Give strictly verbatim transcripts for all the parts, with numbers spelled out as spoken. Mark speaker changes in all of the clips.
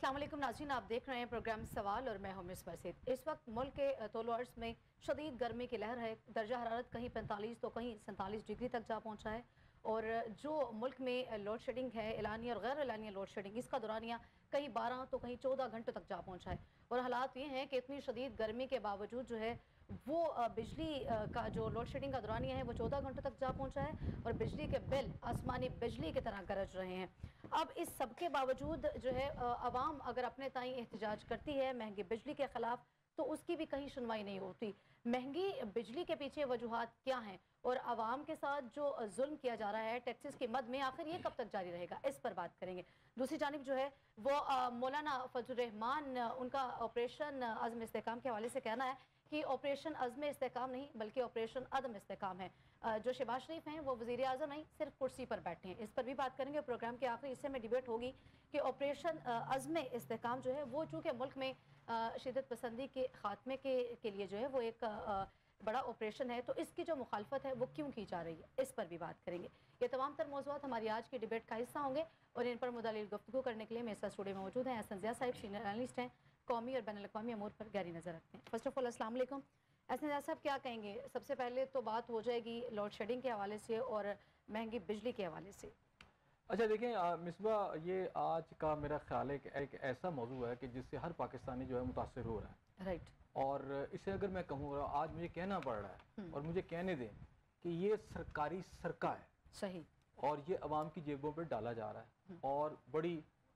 Speaker 1: अस्सलाम वालेकुम नाज़रीन, आप देख रहे हैं प्रोग्राम सवाल और मैं हूं मिसबा सैयद। इस वक्त मुल्क के तौलो अर्ज़ में शदीद गर्मी की लहर है। दर्जा हरारत कहीं पैंतालीस तो कहीं सैंतालीस डिग्री तक जा पहुंचा है। और जो मुल्क में लोड शेडिंग है, एलानिया और गैर एलानिया लोड शेडिंग, इसका दौरानिया कहीं बारह तो कहीं चौदह घंटों तक जा पहुंचा है। और हालात ये हैं कि इतनी शदीद गर्मी के बावजूद जो है वो बिजली का जो लोड शेडिंग का दौरानिया है वो चौदह घंटों तक जा पहुंचा है और बिजली के बिल आसमानी बिजली की तरह गरज रहे हैं। अब इस सब के बावजूद जो है अवाम अगर अपने ताईं एहतजाज करती है महंगी बिजली के खिलाफ, तो उसकी भी कहीं सुनवाई नहीं होती। महंगी बिजली के पीछे वजूहात क्या हैं और आवाम के साथ जो जुल्म किया जा रहा है टैक्सेस की मद में, आखिर ये कब तक जारी रहेगा, इस पर बात करेंगे। दूसरी जानिब जो है वो मौलाना फजलुर रहमान, उनका ऑपरेशन अज़्म इस्तेहकाम के हवाले से कहना है कि ऑपरेशन अज़्म इस्तेहकाम नहीं बल्कि ऑपरेशन अदम इस्तेहकाम है। जो शहबाज शरीफ हैं वो वज़ीर आज़म नहीं, सिर्फ कुर्सी पर बैठे हैं। इस पर भी बात करेंगे। प्रोग्राम के आखिरी हिस्से में डिबेट होगी कि ऑपरेशन अज़्म इस्तेहकाम जो है वो चूँकि मुल्क में शिद्दत पसंदी के खात्मे के, के लिए जो है वो एक बड़ा ऑपरेशन है, तो इसकी जो मुखालफत है वो क्यों की जा रही है, इस पर भी बात करेंगे। ये तमाम तर मौज़ूआत हमारी आज की डिबेट का हिस्सा होंगे और इन पर मुदल्लिल गुफ्तगू करने के लिए मेरे साथ स्टूडियो में मौजूद हैं एहसन ज़िया साहिब, सीनियर एनालिस्ट हैं, कौमी और बैनुल-अक़वामी अमूर पर गहरी नज़र रखते हैं। फर्स्ट ऑफ ऑल अस्सलाम वालेकुम। एहसन ज़िया साहब, क्या कहेंगे? सबसे पहले तो बात हो जाएगी लोड शेडिंग के हवाले से और महंगी बिजली के हवाले से।
Speaker 2: अच्छा देखें मिसबा, ये आज का मेरा ख्याल है कि एक ऐसा मौजू है कि जिससे हर पाकिस्तानी जो है मुतासिर हो रहा है।
Speaker 1: राइट।
Speaker 2: और इसे अगर मैं कहूँ, आज मुझे कहना पड़ रहा है और मुझे कहने दें कि ये सरकारी सरका है।
Speaker 1: सही।
Speaker 2: और ये अवाम की जेबों पर डाला जा रहा है और बड़ी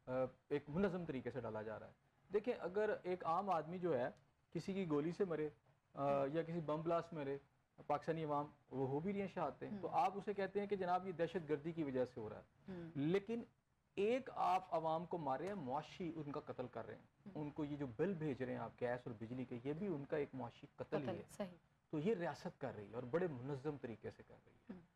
Speaker 2: एक मुनज़्ज़म तरीके से डाला जा रहा है। देखें, अगर एक आम आदमी जो है किसी की गोली से मरे या किसी बम ब्लास्ट में मरे, पाकिस्तानी अवाम वो हो भी रही है शहादतें, तो आप उसे कहते हैं कि जनाब ये दहशत गर्दी की वजह से हो रहा है। लेकिन एक आप अवाम को मार रहे हैं, मुआशी उनका कत्ल कर रहे हैं, उनको ये जो बिल भेज रहे हैं आप गैस और बिजली के, ये भी उनका एक मुआशी कत्ल ही है।
Speaker 1: सही।
Speaker 2: तो ये रियासत कर रही है और बड़े मुनज़्ज़म तरीके से कर रही है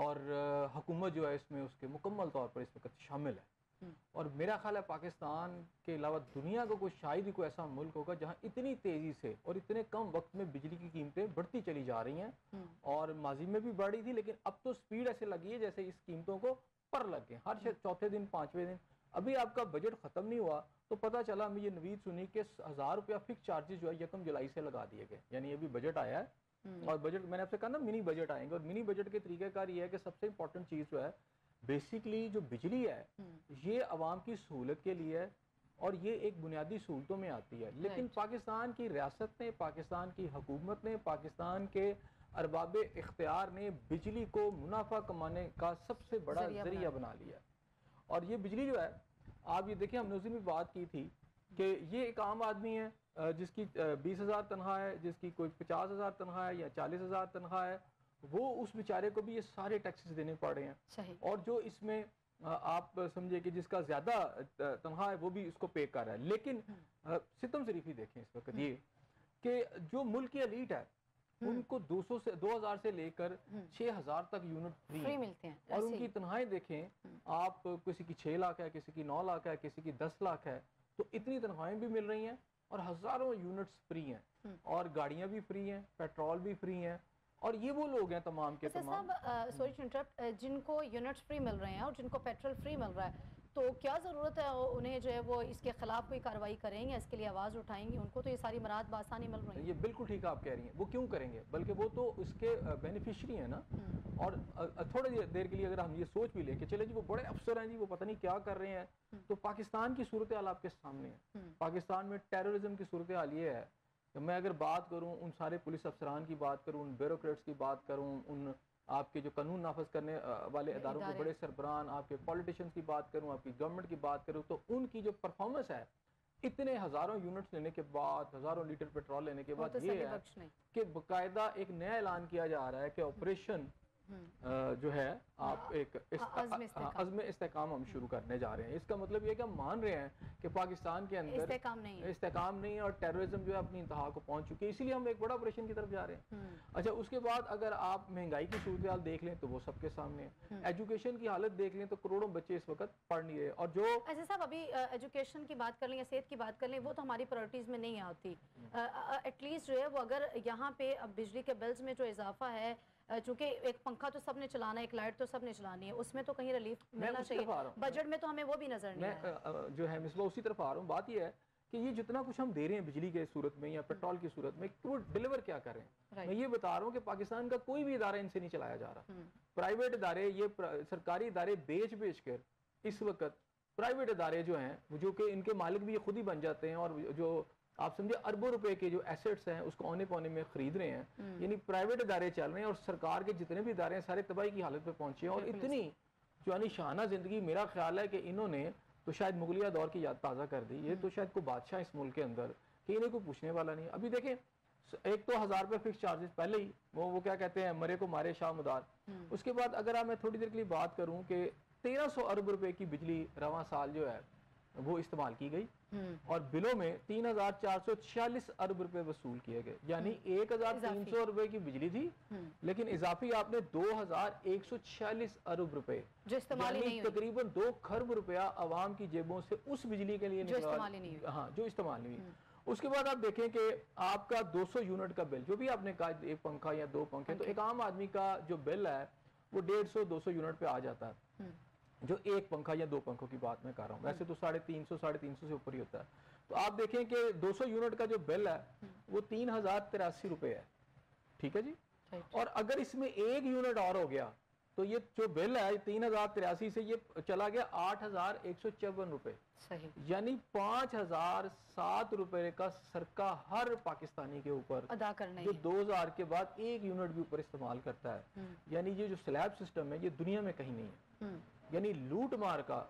Speaker 2: और हुकूमत जो है इसमें उसके मुकम्मल तौर पर इस वक्त शामिल है। और मेरा ख्याल है पाकिस्तान के अलावा दुनिया का कोई शायद ही कोई ऐसा मुल्क होगा जहां इतनी तेजी से और इतने कम वक्त में बिजली की कीमतें बढ़ती चली जा रही हैं। और माजी में भी बढ़ी थी, लेकिन अब तो स्पीड ऐसे लगी है जैसे इस कीमतों को पर लग गए, हर चौथे दिन पांचवें दिन। अभी आपका बजट खत्म नहीं हुआ तो पता चला, हमें ये नवीद सुनी कि हजार रुपया फिक्स चार्जेस जो है यकम जुलाई से लगा दिए गए। यानी अभी बजट आया है और बजट, मैंने आपसे कहा ना मिनी बजट आएंगे, और मिनी बजट के तरीकेकार ये है कि सबसे इंपॉर्टेंट चीज जो है बेसिकली जो बिजली है ये अवाम की सहूलत के लिए है और ये एक बुनियादी सहूलतों में आती है। लेकिन पाकिस्तान की रियासत ने, पाकिस्तान की हुकूमत ने, पाकिस्तान के अरबाब इख्तियार ने बिजली को मुनाफा कमाने का सबसे बड़ा जरिया बना लिया। और ये बिजली जो है, आप ये देखिए, हमने उस दिन भी बात की थी कि ये एक आम आदमी है जिसकी बीस हजार तनख्वाह है, जिसकी कोई पचास हजार तनख्वाह है या चालीस हजार तनख्वाह है, वो उस बेचारे को भी ये सारे टैक्सेस देने पड़ रहे हैं।
Speaker 1: सही।
Speaker 2: और जो इसमें आप समझे कि जिसका ज्यादा तनख्वाह है वो भी इसको पे कर रहा है। लेकिन सितम शरीफी देखें इस वक्त ये कि जो मुल्क की एलीट है उनको दो सौ से दो हजार से लेकर छह हजार तक यूनिट फ्री, फ्री मिलते हैं। और उनकी तनख्वाहें देखें आप, किसी की छह लाख है, किसी की नौ लाख है, किसी की दस लाख है, तो इतनी तनख्वाहें भी मिल रही हैं और हजारों यूनिट्स फ्री हैं और गाड़ियां भी फ्री हैं, पेट्रोल भी फ्री हैं। और ये वो लोग हैं तमाम के तमाम,
Speaker 1: सॉरी टू इंटरप्ट, जिनको यूनिट्स फ्री मिल रहे हैं और जिनको पेट्रोल फ्री मिल रहा है, तो क्या ज़रूरत है उन्हें जो है वो इसके खिलाफ कोई कार्रवाई करेंगे, इसके लिए आवाज़ उठाएंगे? उनको तो ये सारी मराद बासानी मिल रही है।
Speaker 2: ये बिल्कुल ठीक आप कह रही हैं, वो क्यों करेंगे, बल्कि वो तो इसके बेनिफिशरी हैं ना। और थोड़ी देर के लिए अगर हम ये सोच भी लें कि चले जी वो बड़े अफसर हैं जी, वो पता नहीं क्या कर रहे हैं, तो पाकिस्तान की सूरत हाल आपके सामने है। पाकिस्तान में टेररिज्म की सूरत हाल ये है, मैं अगर बात करूं उन सारे पुलिस अफसरान की बात करूं, उन ब्यूरोक्रेट्स की बात करूं, उन आपके जो कानून नाफज करने वाले इदारों के बड़े सरबरान, आपके पॉलिटिशियंस की बात करूं, आपकी गवर्नमेंट की बात करूं, तो उनकी जो परफॉर्मेंस है इतने हजारों यूनिट्स लेने के बाद, हजारों लीटर पेट्रोल लेने के बाद, ये है कि बाकायदा एक नया ऐलान किया जा रहा है कि ऑपरेशन जो है आप एक अज़्म इस्तेहकाम हम शुरू करने जा रहे हैं। इसका मतलब ये कि हम मान रहे हैं कि पाकिस्तान के अंदर इस्तेहकाम नहीं है, इस्तेहकाम नहीं है और टेररिज्म जो है अपनी इंतहा को पहुंच चुकी है, इसीलिए हम एक बड़ा ऑपरेशन की तरफ जा रहे हैं। अच्छा, उसके बाद अगर आप महंगाई की सूरत हाल देख लें तो वो सबके सामने है। एजुकेशन की हालत देख लें तो करोड़ों बच्चे इस वक्त पढ़ नहीं रहे। और जो
Speaker 1: ऐसे साहब अभी एजुकेशन की बात कर लें या सेहत की बात कर लें, वो तो हमारी प्रायोरिटीज में नहीं आती। एटलीस्ट जो है वो अगर यहाँ पे अब बिजली के बिल्स में जो इजाफा है, چونکہ ایک پنکھا تو سب نے چلانا ہے، ایک لائٹ تو سب نے چلانی ہے، اس میں تو کہیں ریلیف ملنا چاہیے، بجٹ میں تو ہمیں وہ بھی نظر نہیں آیا
Speaker 2: جو ہے مصباح اسی طرف آ رہا ہوں. بات یہ ہے کہ یہ جتنا کچھ ہم دے رہے ہیں بجلی کے صورت میں یا پیٹرول کی صورت میں، وہ ڈیلیور کیا کر رہے ہیں. میں یہ بتا رہا ہوں کہ پاکستان کا کوئی بھی ادارہ ان سے نہیں چلایا جا رہا. پرائیویٹ ادارے، یہ سرکاری ادارے بیچ بیچ کر اس وقت پرائیویٹ ادارے جو ہیں، جو کہ ان کے مالک بھی خود ہی بن جاتے ہیں، اور جو آپ سمجھے اربوں روپے کے جو ایسٹس ہیں اس کو اونے پونے میں خرید رہے ہیں، یعنی پرائیویٹ ادارے چل رہے ہیں، اور سرکار کے جتنے بھی ادارے ہیں سارے تباہی کی حالت پہ پہنچے ہیں. اور اتنی جو یعنی شانہ زندگی میرا خیال ہے کہ انہوں نے تو شاید مغلیہ دور کی یاد تازہ کر دی. یہ تو شاید کوئی بادشاہ اس ملک کے اندر کہ انہیں کوئی پوچھنے والا نہیں. ابھی دیکھیں ایک تو ہزار روپے فکس چارجز پہلے ہی، وہ وہ کیا کہتے ہیں، مرے کو مارے شاہ مدار. اس کے بعد اگر میں تھوڑی دیر کے لیے بات کروں کہ تیرہ سو ارب روپے کی بجلی رواں سال جو ہے وہ استعمال کی گئی، اور بلوں میں تین ہزار چار سو چھیالیس ارب روپے وصول کیے گئے. یعنی ایک ہزار تین سو روپے کی بجلی تھی، لیکن اضافی آپ نے دو ہزار ایک سو چھیالیس ارب روپے، یعنی تقریباً دو خرب روپیہ عوام کی جیبوں سے اس بجلی کے لیے نکلا، ہاں جو استعمال نہیں ہوئی. اس کے بعد آپ دیکھیں کہ آپ کا دو سو یونٹ کا بل، جو بھی آپ نے کہا ایک پنکھا یا دو پنکھے، تو ایک عام آدمی کا جو بل ہے وہ ڈیڑھ سو دو سو یونٹ پہ آ جاتا ہے، جو ایک پنکھا یا دو پنکھوں کی بات میں کر رہا ہوں. ویسے تو ساڑھے تین سو ساڑھے تین سو سے اوپر ہی ہوتا ہے. تو آپ دیکھیں کہ دو سو یونٹ کا جو بل ہے وہ تین ہزار تراسی روپے ہے. ٹھیک ہے جی. اور اگر اس میں ایک یونٹ اور ہو گیا تو یہ جو بل ہے تین ہزار تراسی سے یہ چلا گیا آٹھ ہزار ایک سو چون روپے. یعنی پانچ ہزار سات روپے کا سرکہ ہر پاکستانی کے اوپر
Speaker 1: ادا کرنا،
Speaker 2: جو دو ہزار کے بعد ایک یونٹ بھی اوپر استعمال کرتا ہے. یعنی یہ جو سلیب سسٹم ہے یہ دنیا میں کہیں نہیں ہے. یعنی لوٹ مار کا،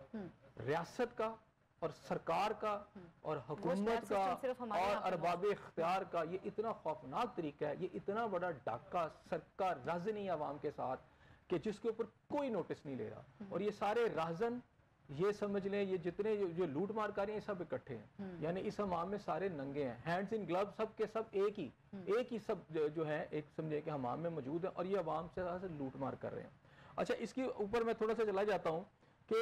Speaker 2: ریاست کا اور سرکار کا اور حکومت کا اور ارباب اختیار کا یہ اتنا خوفناک طریقہ ہے، یہ اتنا بڑا ڈاکہ سرکار رازنی عوام کے ساتھ کہ جس کے اوپر کوئی نوٹس نہیں لے رہا. اور یہ سارے رازن، یہ سمجھ لیں یہ جتنے جو لوٹ مار کر رہے ہیں سب اکٹھے ہیں. یعنی اس حمام میں سارے ننگے ہیں، ہینڈز ان گلوز سب کے سب ایک ہی ایک ہی سب جو ہے ایک سمجھے کہ حمام میں موجود ہیں، اور یہ عوام سے لوٹ مار کر رہے ہیں. اچھا اس کے اوپر میں تھوڑا سا چلا جاتا ہوں کہ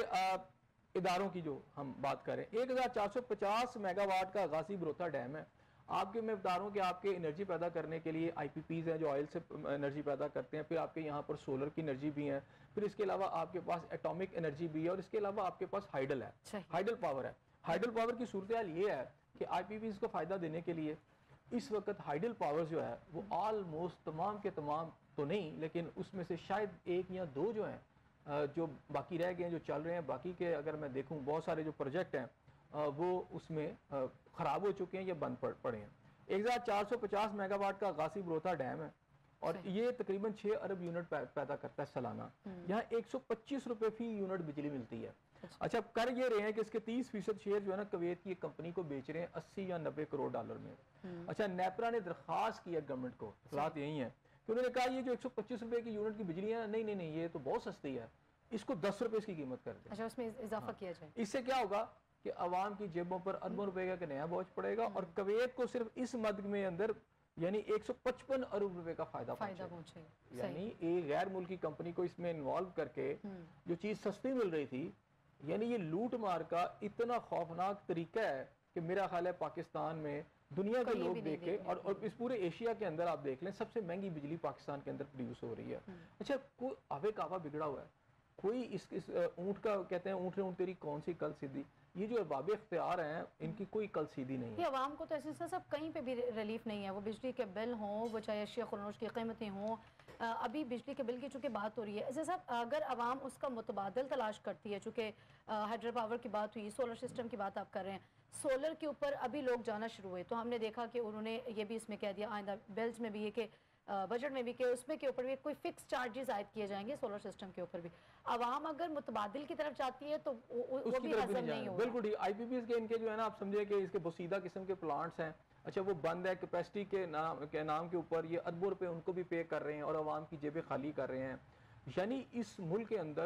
Speaker 2: اداروں کی جو ہم بات کریں، ایک ہزار چار سو پچاس میگا واٹ کا غازی بروتا ڈیم ہے. آپ کے میں بتا رہا ہوں کہ آپ کے انرجی پیدا کرنے کے لیے آئی پی پیز ہیں جو آئل سے انرجی پیدا کرتے ہیں، پھر آپ کے یہاں پر سولر کی انرجی بھی ہے، پھر اس کے علاوہ آپ کے پاس ایٹامک انرجی بھی ہے، اور اس کے علاوہ آپ کے پاس ہائیڈل ہے، ہائیڈل پاور ہے. ہائیڈل پاور کی صورتحال یہ ہے کہ آئی پی پیز کو فائدہ دینے کے لیے اس وقت ہائیڈل پاور جو ہے وہ آلموسٹ تمام کے تمام تو نہیں، لیکن اس میں سے شاید ایک یا دو جو ہیں جو باقی رہ گئے ہیں جو چل رہے ہیں. باقی کے اگر میں دیکھوں بہت سارے جو پروجیکٹ ہیں وہ اس میں خراب ہو چکے ہیں یا بند پڑے ہیں. ایک ہزار چار سو پچاس میگا واٹ کا غازی بروتا ڈیم ہے، اور یہ تقریباً چھ ارب یونٹ پیدا کرتا ہے سالانہ. یہاں ایک سو پچیس روپے فی یونٹ بجلی ملتی ہے. اچھا کر یہ رہے ہیں کہ اس کے تیس فیصد شیئر جو ہے نا کویت کی کمپنی کو بیچ رہے ہیں اسی یا نبے کروڑ ڈالر میں. اچھا نیپرا نے درخواست کی ہے گورنمنٹ کو، حالات یہی ہیں کہ انہوں نے کہا یہ جو ایک سو پچیس روپے کی یونٹ کی بجلی ہے نہیں نہیں نہیں یہ تو بہت سستی ہے، اس کو دس روپے اس کی قیمت کر دیں.
Speaker 1: اچھا اس میں اضافہ کیا جائے.
Speaker 2: اس سے کیا ہوگا کہ عوام کی جیبوں پر اربوں روپے کا نیا بوجھ پڑے گا، اور کویت کو صرف اس مد میں اندر یعنی ایک سو پچپن ارب روپے کا فائدہ پہنچے. یعنی ایک غیر ملکی کمپنی کو اس میں انوالو کر کے جو چیز سستی مل رہی تھی، یعنی یہ لوٹ مار کا اتنا خوفناک طریقہ ہے کہ میرا خیال ہے پاکستان میں دنیا کے لوگ دیکھے، اور اس پورے ایشیا کے اندر آپ دیکھ لیں سب سے مہنگی بجلی پاکستان کے اندر پروڈیوس ہو رہی ہے. اچھا کوئی آوے کعوہ بگڑا ہوا ہے، کوئی اس اونٹ کا کہتے ہیں اونٹ نے اونٹ تیری کون سی کل سیدھی، یہ جو ارباب اختیار ہیں ان کی کوئی کل سیدھی نہیں ہے.
Speaker 1: یہ عوام کو تو ایسے سب کہیں پہ بھی ریلیف نہیں ہے، وہ بجلی کے بل ہوں، وہ چاہے اشیاء خرنوش کی قیمتیں ہوں. ابھی بجلی کے بل کی چونکہ بات ہو رہی ہے، ایسے صاحب اگر عوام اس کا متبادل تلاش کرتی ہے، چونکہ ہائیڈرو پاور کی بات ہوئی، سولر سسٹم کی بات آپ کر رہے ہیں، سولر کے اوپر ابھی لوگ جانا شروع ہوئے، تو ہم نے دیکھا کہ انہوں نے یہ بھی اس میں کہہ دیا آئندہ بلز میں بھی یہ کہ بجٹ میں بھی کہ اس میں کے اوپر بھی کوئی فکس چارجز عائد کیے جائیں گے سولر سسٹم کے اوپر بھی. عوام اگر متبادل کی طرف جاتی ہے تو وہ بھی ہضم نہیں ہوگا.
Speaker 2: بالکل آئی پی پیز کے ان کے جو ہے نا آپ سمجھے کہ اس کے بسیدہ قسم کے پلانٹس ہیں، اچھا وہ بند ہے کیپیسٹی کے نام کے نام کے اوپر یہ اربوں روپے ان کو بھی پے کر رہے ہیں اور عوام کی جیبیں خالی کر رہے ہیں. یعنی اس ملک کے اندر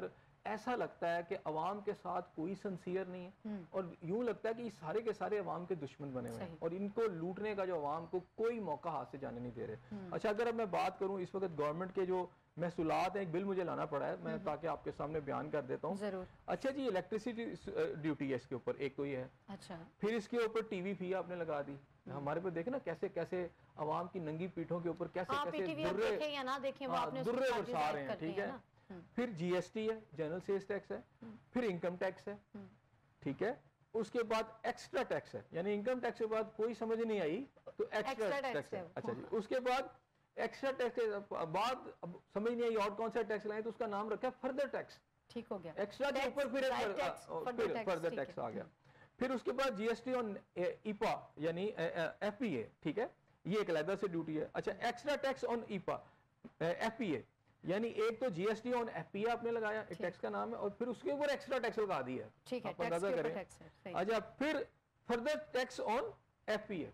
Speaker 2: ایسا لگتا ہے کہ عوام کے ساتھ کوئی سنسیئر نہیں ہے اور یوں لگتا ہے کہ یہ سارے کے سارے عوام کے دشمن بنے ہوئے ہیں اور ان کو لوٹنے کا جو عوام کو کوئی موقع ہاتھ سے جانے نہیں دے رہے. اچھا اگر اب میں بات کروں اس وقت گورنمنٹ کے جو محصولات ہیں, ایک بل مجھے لانا پڑا ہے میں تاکہ آپ کے سامنے بیان کر دیتا ہوں. اچھا جی الیکٹریسٹی ڈیوٹی ہے اس کے اوپر, ایک تو یہ ہے. اچھا پھر اس کے اوپر ٹی وی فی آپ نے لگا دی. ہمارے پہ دیکھیں نا کیسے کیسے عوام کی ننگی پیٹھوں کے اوپر کیسے کیسے درے درے برسا رہے ہیں. ٹھیک ہے, پھر جی ایس ٹی ہے, جنرل سیلز ٹیکس ہے, پھر انکم ٹیکس ہے. ٹھیک ہے, اس کے بعد ایکسٹرا ٹیکس ہے, یعنی انکم ٹیکس کے بعد کوئی سمجھ نہیں آئی تو ایکسٹرا ٹیکس ہے. اچھا جی, اس کے بعد ایکسٹرا ٹیکس بعد سمجھ نہیں آئی اور کون سا ٹیکس لائیں تو اس کا نام رکھا فردر ٹیکس. ٹھیک ہو گیا, ایکسٹرا کے اوپر پھر فردر ٹیکس آ گیا. پھر اس کے بعد جی ایس ٹی آن ایپا یعنی ایف پی اے. ٹھیک ہے, یہ ایک علیحدہ سے ڈیوٹی ہے. اچھا ایکسٹرا ٹیکس آن ایپا ایف پی اے یعنی ایک تو G S T on F P A آپ نے لگایا, ایک ٹیکس کا نام ہے, اور پھر اس کے اوپر ایکسٹرا ٹیکس لگا دیا. ٹھیک ہے, آپ اندازہ کریں. اچھا پھر further tax on F P A,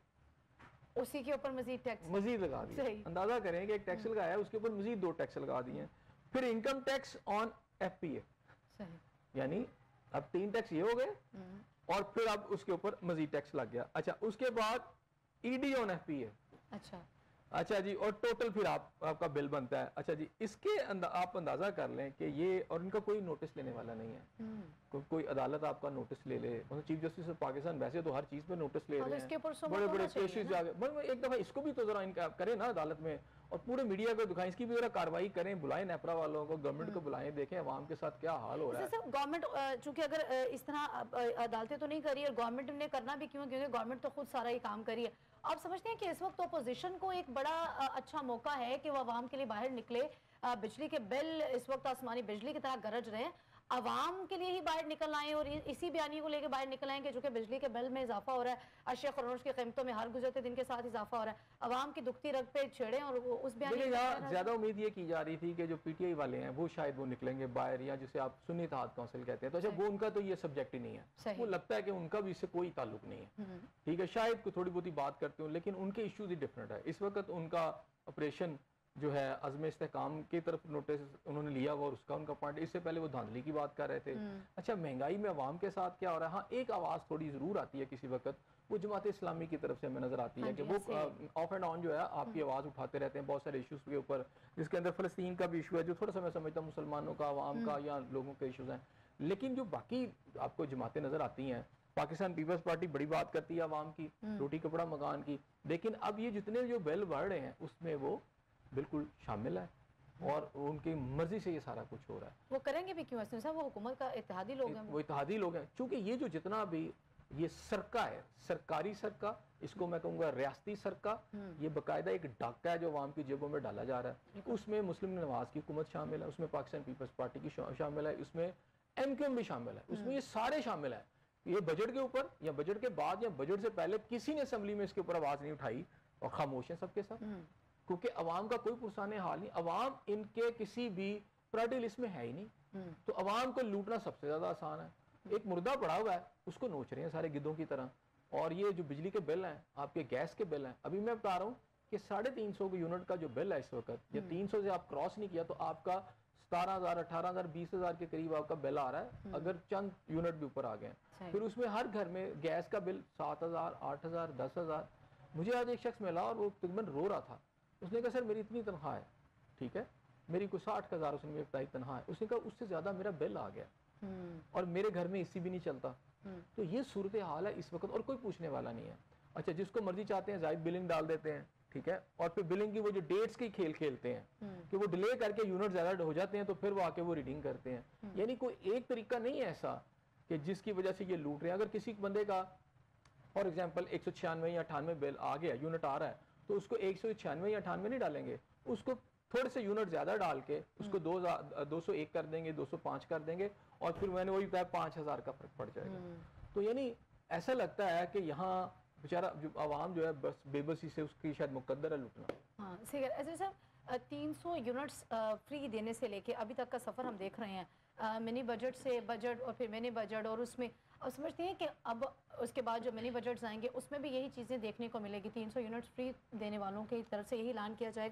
Speaker 1: اسی کے اوپر مزید ٹیکس
Speaker 2: مزید لگا دیا. اندازہ کریں کہ ایک ٹیکس لگایا ہے اس کے اوپر مزید دو ٹیکس لگا دیے. پھر income tax on F P A یعنی اب تین ٹیکس یہ ہو گئے اور پھر اب اس کے اوپر مزید ٹیکس لگ گیا. اچھا اس کے بعد ای ڈی آن ایف پی اے. اچھا اچھا جی, اور ٹوٹل پھر آپ آپ کا بل بنتا ہے. اچھا جی, اس کے آپ اندازہ کر لیں کہ یہ, اور ان کا کوئی نوٹس لینے والا نہیں ہے. کوئی عدالت آپ کا نوٹس لے لے, چیف جسٹس آف پاکستان ویسے تو ہر چیز پہ نوٹس لے رہے ہیں, بڑے بڑے کیسز جا کے, ایک دفعہ اس کو بھی تو ذرا ان کا کریں نا عدالت میں, اور پورے میڈیا کو دکھائیں, اس کی بھی ذرا کارروائی کریں, بلائیں نیپرا والوں کو, گورنمنٹ کو بلائیں, دیکھیں عوام کے ساتھ کیا حال ہو رہا ہے.
Speaker 1: گورنمنٹ چونکہ اگر اس طرح عدالتیں تو نہیں کری, اور گورنمنٹ نے کرنا بھی کیوں, کیونکہ گورنمنٹ تو خود سارا یہ کام کری ہے. آپ سمجھتے ہیں کہ اس وقت اپوزیشن کو ایک بڑا اچھا موقع ہے کہ وہ عوام کے لیے باہر نکلے, بجلی کے بل اس وقت آسمانی بجلی کی طرح گرج رہے ہیں, عوام کے لیے ہی باہر نکل آئیں اور اسی بیانیے کو لے کے باہر نکل آئیں کہ جو کہ بجلی کے بل میں اضافہ ہو رہا ہے, اشیاء خروش کی قیمتوں میں ہر گزرتے دن کے ساتھ اضافہ ہو رہا ہے, عوام کی دکھتی رگ پہ چھیڑیں اور اس بیانیے
Speaker 2: میں زیادہ امید یہ کی جا رہی تھی کہ جو پی ٹی آئی والے ہیں وہ شاید وہ نکلیں گے باہر, یا جسے آپ سنی اتحاد کونسل کہتے ہیں, تو اچھا وہ ان کا تو یہ سبجیکٹ ہی نہیں ہے, وہ لگتا ہے کہ ان کا بھی اس سے کوئی تعلق نہیں ہے. ٹھیک ہے, شاید کوئی تھوڑی بہت بات کرتے ہوں, لیکن ان کے ایشوز ہی ڈفرینٹ ہے. اس وقت ان کا آپریشن جو ہے عزم استحکام کی طرف نوٹس انہوں نے لیا ہوا, اور اس کا ان کا پوائنٹ, اس سے پہلے وہ دھاندلی کی بات کر رہے تھے. اچھا مہنگائی میں عوام کے ساتھ کیا ہو رہا ہے, ہاں ایک آواز تھوڑی ضرور آتی ہے کسی وقت, وہ جماعت اسلامی کی طرف سے ہمیں نظر آتی ہے کہ وہ آف اینڈ آن جو ہے آپ کی آواز اٹھاتے رہتے ہیں بہت سارے ایشوز کے اوپر, جس کے اندر فلسطین کا بھی ایشو ہے جو تھوڑا سا میں سمجھتا ہوں مسلمانوں کا, عوام کا یا لوگوں کے ایشوز ہیں. لیکن جو باقی آپ کو جماعتیں نظر آتی ہیں, پاکستان پیپلز پارٹی بڑی بات کرتی ہے عوام کی, روٹی کپڑا مکان کی, لیکن اب یہ جتنے جو بل بڑھ رہے ہیں اس میں وہ بالکل شامل ہے اور ان کی مرضی سے یہ سارا کچھ ہو رہا ہے.
Speaker 1: وہ کریں گے بھی کیوں اسم صاحب, وہ حکومت کا اتحادی لوگ ہیں,
Speaker 2: وہ اتحادی لوگ ہیں. چونکہ یہ جو جتنا بھی یہ سرقہ ہے, سرکاری سرقہ, اس کو میں کہوں گا ریاستی سرقہ, یہ باقاعدہ ایک ڈاکہ ہے جو عوام کی جیبوں میں ڈالا جا رہا ہے. اس میں مسلم نواز کی حکومت شامل ہے, اس میں پاکستان پیپلز پارٹی کی شامل ہے, اس میں ایم کیو ایم بھی شامل ہے, اس میں یہ سارے شامل ہیں. یہ بجٹ کے اوپر یا بجٹ کے بعد یا بجٹ سے پہلے کسی نے اسمبلی میں اس کے اوپر آواز نہیں اٹھائی, اور خاموش ہیں سب کے ساتھ, کیونکہ عوام کا کوئی پرسان حال نہیں. عوام ان کے کسی بھی پرائرٹی لسٹ میں ہے ہی نہیں, تو عوام کو لوٹنا سب سے زیادہ آسان ہے. ایک مردہ پڑا ہوا ہے, اس کو نوچ رہے ہیں سارے گدوں کی طرح. اور یہ جو بجلی کے بل ہیں, آپ کے گیس کے بل ہیں, ابھی میں بتا رہا ہوں کہ ساڑھے تین سو یونٹ کا جو بل ہے اس وقت, یا تین سو سے آپ کراس نہیں کیا تو آپ کا ستارہ ہزار اٹھارہ ہزار بیس ہزار کے قریب آپ کا بل آ رہا ہے, اگر چند یونٹ بھی اوپر آ گئے. پھر اس میں ہر گھر میں گیس کا بل سات ہزار آٹھ ہزار دس ہزار. مجھے آج ایک شخص ملا اور وہ تقریباً رو رہا تھا, اس نے کہا سر میری اتنی تنخواہ ہے, ٹھیک ہے, میری کوئی ساٹھ ہزار اس نے میری بتائی تنخواہ ہے, اس نے کہا اس سے زیادہ میرا بل آ گیا اور میرے گھر میں اسی بھی نہیں چلتا. تو یہ صورتحال ہے اس وقت, اور کوئی پوچھنے والا نہیں ہے. اچھا جس کو مرضی چاہتے ہیں زائد بلنگ ڈال دیتے ہیں, ٹھیک ہے, اور پھر بلنگ کی وہ جو ڈیٹس کی کھیل کھیلتے ہیں کہ وہ ڈیلے کر کے یونٹ زیادہ ہو جاتے ہیں تو پھر وہ آ کے وہ ریڈنگ کرتے ہیں. یعنی کوئی ایک طریقہ نہیں ہے ایسا کہ جس کی وجہ سے یہ لوٹ رہے ہیں. اگر کسی بندے کا فار ایگزامپل ایک سو چھیانوے یا اٹھانوے بل آ گیا, یونٹ آ رہا ہے, تو اس کو ایک سو چھیانوے یا اٹھانوے نہیں ڈالیں گے, اس کو تھوڑے سے یونٹ زیادہ ڈال کے اس کو دو دو سو ایک کر دیں گے, دو سو پانچ کر دیں گے, اور پھر میں نے وہی بتایا پانچ ہزار کا فرق پڑ جائے گا. تو یعنی ایسا لگتا ہے کہ یہاں بیچارہ جو عوام جو ہے بس بے بسی سے اس کی شاید مقدر ہے لوٹنا.
Speaker 1: ہاں صحیح ہے. ایسے صاحب تین سو یونٹس فری دینے سے لے کے ابھی تک کا سفر ہم دیکھ رہے ہیں, منی بجٹ سے بجٹ اور پھر منی بجٹ, اور اس میں اب سمجھتے ہیں کہ اب اس کے بعد جو منی بجٹس آئیں گے اس میں بھی یہی چیزیں دیکھنے کو ملے گی, تین سو یونٹس فری دینے والوں کی طرف سے یہی اعلان کیا جائے گا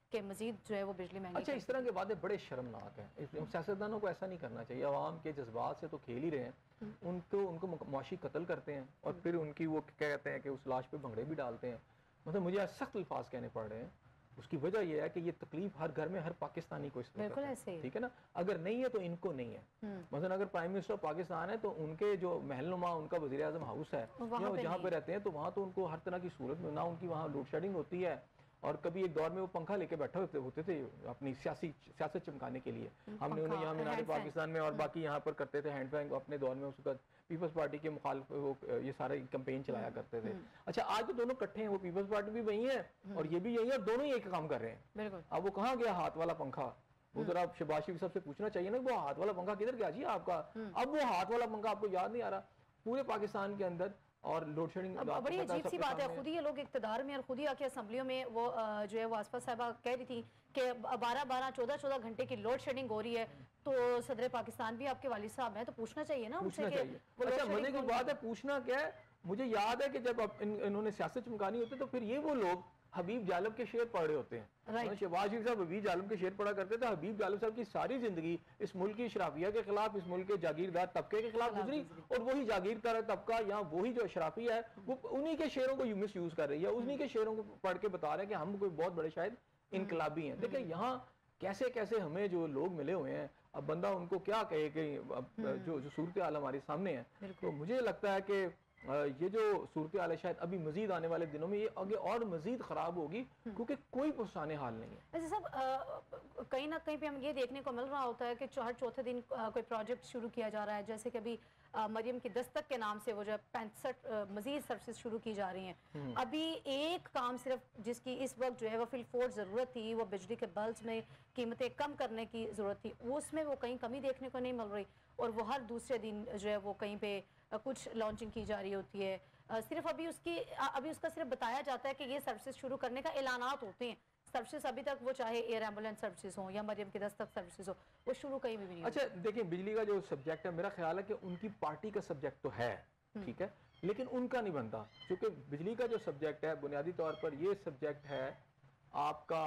Speaker 1: کہ مزید جو ہے وہ بجلی مہنگی.
Speaker 2: اچھا اس طرح کے وعدے بڑے شرمناک ہیں. سیاستدانوں کو ایسا نہیں کرنا چاہیے. عوام کے جذبات سے تو کھیل ہی رہے ہیں, ان کو ان کو معاشی قتل کرتے ہیں اور پھر ان کی وہ کہتے ہیں کہ اس لاش پہ بھنگڑے بھی ڈالتے ہیں. مطلب مجھے سخت الفاظ کہنے پڑ رہے ہیں. اس کی وجہ یہ ہے کہ یہ تکلیف ہر گھر میں ہر پاکستانی کو اس وقت ہے, ٹھیک ہے نا. اگر نہیں ہے تو ان کو نہیں ہے. مثلا اگر پرائم منسٹر پاکستان ہے تو ان کے جو محل نما ان کا وزیر اعظم ہاؤس ہے جہاں پہ رہتے ہیں, تو وہاں تو ان کو ہر طرح کی صورت میں نہ ان کی وہاں لوڈ شیڈنگ ہوتی ہے, اور کبھی ایک دور میں وہ پنکھا لے کے بیٹھے ہوتے ہوتے تھے اپنی سیاسی سیاست چمکانے کے لیے. ہم نے انہیں یہاں مینار پاکستان میں اور باقی یہاں پر کرتے تھے ہینڈ فین اپنے دور میں, اس کا پیپلز پارٹی کے مخالف وہ یہ سارے کمپین چلایا کرتے تھے. اچھا آج تو دونوں کٹھے ہیں, وہ پیپلز پارٹی بھی وہی ہے اور یہ بھی یہی ہے, اور دونوں ہی ایک کام کر رہے ہیں. اب وہ کہاں گیا ہاتھ والا پنکھا؟ وہ ذرا شہباز شریف صاحب سے پوچھنا چاہیے نا, وہ ہاتھ والا پنکھا کدھر گیا جی آپ کا؟ اب وہ ہاتھ والا پنکھا آپ کو یاد نہیں آ رہا پورے پاکستان کے اندر. اور لوڈ شیڈنگ
Speaker 1: بڑی عجیب سی بات ہے, خود ہی یہ لوگ اقتدار میں اور خود ہی آ کے اسمبلیوں میں وہ جو ہے وہ آصفہ صاحبہ کہہ رہی تھی کہ بارہ بارہ چودہ چودہ گھنٹے کی لوڈ شیڈنگ ہو رہی ہے. تو صدر پاکستان بھی آپ کے والد صاحب ہیں, تو پوچھنا چاہیے نا ان سے کہ
Speaker 2: اچھا مزے کی بات ہے پوچھنا کیا ہے. مجھے یاد ہے کہ جب انہوں نے سیاست چمکانی ہوتی تو پھر یہ وہ لوگ حبیب جالب کے شعر پڑھ رہے ہوتے ہیں. شہباز شریف صاحب حبیب جالب کے شعر پڑھا کرتے تھے. حبیب جالب صاحب کی ساری زندگی اس ملک کی اشرافیہ کے خلاف, اس ملک کے جاگیردار طبقے کے خلاف گزری, اور وہی جاگیردار طبقہ یا وہی جو اشرافیہ ہے وہ انہی کے شعروں کو مس یوز کر رہی ہے, انہی کے شعروں کو پڑھ کے بتا رہے ہیں کہ ہم کوئی بہت بڑے شاید انقلابی ہیں. دیکھیں یہاں کیسے کیسے ہمیں جو لوگ ملے ہوئے ہیں, اب بندہ ان کو کیا کہے کہ جو صورتحال ہمارے سامنے ہے. تو مجھے لگتا ہے کہ یہ جو صورتحال ہے شاید ابھی مزید آنے والے دنوں میں یہ آگے اور مزید خراب ہوگی, کیونکہ کوئی پرسانے حال نہیں ہے.
Speaker 1: ویسے صاحب کہیں نہ کہیں پہ ہم یہ دیکھنے کو مل رہا ہوتا ہے کہ ہر چوتھے دن کوئی پروجیکٹ شروع کیا جا رہا ہے, جیسے کہ ابھی مریم کی دستک کے نام سے وہ جو پینسٹھ مزید سروسز شروع کی جا رہی ہیں. ابھی ایک کام صرف جس کی اس وقت جو ہے وہ فی الفور ضرورت تھی, وہ بجلی کے بلز میں قیمتیں کم کرنے کی ضرورت تھی, اس میں وہ کہیں کمی دیکھنے کو نہیں مل رہی, اور وہ ہر دوسرے دن جو ہے وہ کہیں پہ کچھ لانچنگ کی جا رہی ہوتی ہے. صرف ابھی اس کی ابھی اس کا صرف بتایا جاتا ہے کہ یہ سروسز شروع کرنے کا اعلانات ہوتے ہیں. سروسز ابھی تک وہ چاہے ایئر ایمبولینس سروسز ہوں یا مریم کی دستک سروسز ہو, وہ شروع کہیں بھی نہیں.
Speaker 2: اچھا دیکھیں بجلی کا جو سبجیکٹ ہے میرا خیال ہے کہ ان کی پارٹی کا سبجیکٹ تو ہے, ٹھیک ہے, لیکن ان کا نہیں بنتا, کیونکہ بجلی کا جو سبجیکٹ ہے بنیادی طور پر یہ سبجیکٹ ہے آپ کا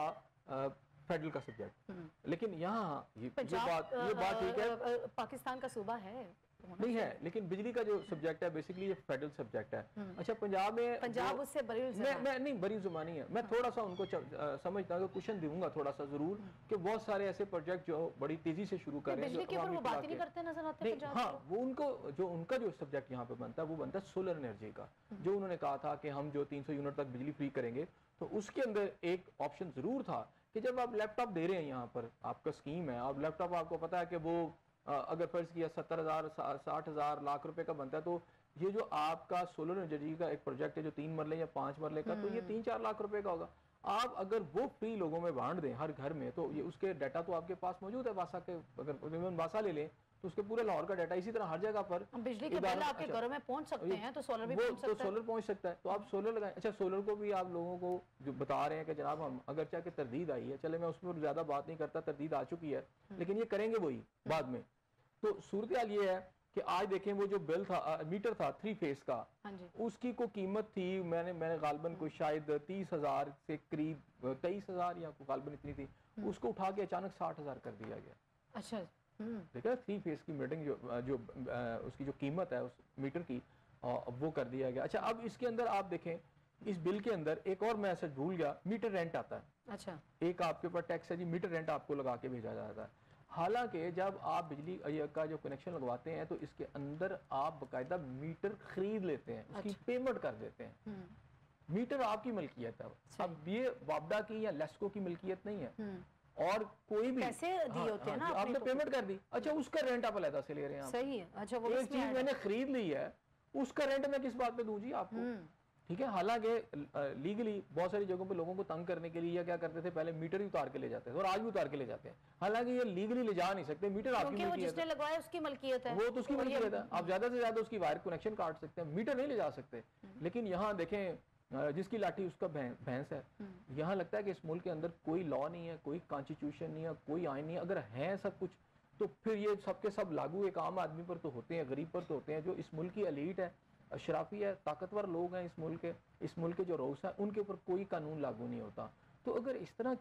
Speaker 2: فیڈرل کا سبجیکٹ. لیکن یہاں یہ بات یہ بات ٹھیک ہے
Speaker 1: پاکستان کا صوبہ ہے
Speaker 2: نہیں ہے, لیکن بجلی کا جو سبجیکٹ ہے بیسیکلی یہ فیڈرل سبجیکٹ ہے. اچھا پنجاب میں
Speaker 1: پنجاب اس سے بری
Speaker 2: میں نہیں بری زبانی ہے, میں تھوڑا سا ان کو سمجھتا ہوں کہ کوشن دوں گا تھوڑا سا ضرور, کہ بہت سارے ایسے پروجیکٹ جو بڑی تیزی سے شروع کر رہے ہیں,
Speaker 1: بجلی کے اوپر وہ بات ہی نہیں کرتے نظر آتے پنجاب.
Speaker 2: ہاں وہ ان کو جو ان کا جو سبجیکٹ یہاں پہ بنتا ہے وہ بنتا ہے سولر انرجی کا, جو انہوں نے کہا تھا کہ ہم جو تین سو یونٹ تک بجلی فری کریں گے. تو اس کے اندر ایک آپشن ضرور تھا کہ جب آپ لیپ ٹاپ دے رہے ہیں یہاں پر, آپ کا اسکیم ہے, آپ لیپ ٹاپ آپ کو پتا ہے کہ وہ اگر فرض کیا ستر ہزار ساٹھ ہزار لاکھ روپے کا بنتا ہے, تو یہ جو آپ کا سولر انرجی کا ایک پروجیکٹ ہے جو تین مرلے یا پانچ مرلے کا, تو یہ تین چار لاکھ روپے کا ہوگا. آپ اگر وہ فری لوگوں میں بانٹ دیں ہر گھر میں, تو یہ اس کے ڈیٹا تو آپ کے پاس موجود ہے. واسا کے اگر واسا لے لیں تو اس کے پورے لاہور کا ڈیٹا اسی طرح ہر جگہ پر
Speaker 1: بجلی کے بل آپ کے گھروں میں پہنچ سکتے ہیں, تو سولر بھی پہنچ سکتا ہے.
Speaker 2: سولر پہنچ سکتا ہے, تو آپ سولر لگائیں. اچھا سولر کو بھی آپ لوگوں کو جو بتا رہے ہیں کہ جناب ہم اگرچہ کہ تردید آئی ہے, چلے میں اس پر زیادہ بات نہیں کرتا, تردید آ چکی ہے, لیکن یہ کریں گے وہی بعد میں. تو صورتحال یہ ہے کہ آج دیکھیں وہ جو بل تھا میٹر تھا تھری فیس کا, اس کی کو قیمت تھی میں نے میں نے غالباً کوئی شاید تیس ہزار سے قریب تیئیس ہزار یا غالباً اتنی تھی, اس کو اٹھا کے اچانک ساٹھ ہزار کر دیا گیا.
Speaker 1: اچھا
Speaker 2: دیکھا تھری فیس کی میٹنگ جو جو اس کی جو قیمت ہے اس میٹر کی وہ کر دیا گیا. اچھا اب اس کے اندر آپ دیکھیں اس بل کے اندر ایک اور میں سچ بھول گیا, میٹر رینٹ آتا ہے.
Speaker 1: اچھا
Speaker 2: ایک آپ کے اوپر ٹیکس ہے جی, میٹر رینٹ آپ کو لگا کے بھیجا جاتا ہے. حالانکہ جب آپ بجلی کا جو کنیکشن لگواتے ہیں تو اس کے اندر آپ باقاعدہ میٹر خرید لیتے ہیں, اس کی پیمنٹ کر دیتے ہیں. میٹر آپ کی ملکیت ہے, اب یہ وابڈا کی یا لیسکو کی ملکیت نہیں ہے, اور کوئی بھی
Speaker 1: پیسے دیے ہوتے ہیں نا
Speaker 2: آپ نے پیمنٹ کر دی. اچھا اس کا رینٹ آپ علیحدہ سے لے رہے ہیں.
Speaker 1: صحیح ہے. اچھا وہ
Speaker 2: ایک چیز میں نے خرید لی ہے, اس کا رینٹ میں کس بات پہ دوں جی آپ کو, ٹھیک ہے. حالانکہ لیگلی بہت ساری جگہوں پہ لوگوں کو تنگ کرنے کے لیے یا کیا کرتے تھے پہلے میٹر ہی اتار کے لے جاتے تھے, اور آج بھی اتار کے لے جاتے ہیں. حالانکہ یہ لیگلی لے جا نہیں سکتے, میٹر آپ کی
Speaker 1: ملکیت ہے, لگوایا اس کی ملکیت ہے,
Speaker 2: وہ تو اس کی ملکیت ہے. آپ زیادہ سے زیادہ اس کی وائر کنیکشن کاٹ سکتے ہیں, میٹر نہیں لے جا سکتے. لیکن یہاں دیکھیں جس کی لاٹھی اس کا بھینس ہے. یہاں لگتا ہے کہ اس ملک کے اندر کوئی لا نہیں ہے, کوئی کانسٹیٹیوشن نہیں ہے, کوئی آئین نہیں ہے. اگر ہے سب کچھ تو پھر یہ سب کے سب لاگو ایک عام آدمی پر تو ہوتے ہیں, غریب پر تو ہوتے ہیں. جو اس ملک کی ایلیٹ ہے, اشرافی ہے, طاقتور لوگ ہیں اس ملک کے, اس ملک کے جو روس ہیں, ان کے اوپر کوئی قانون لاگو نہیں ہوتا. تو اگر اس طرح کی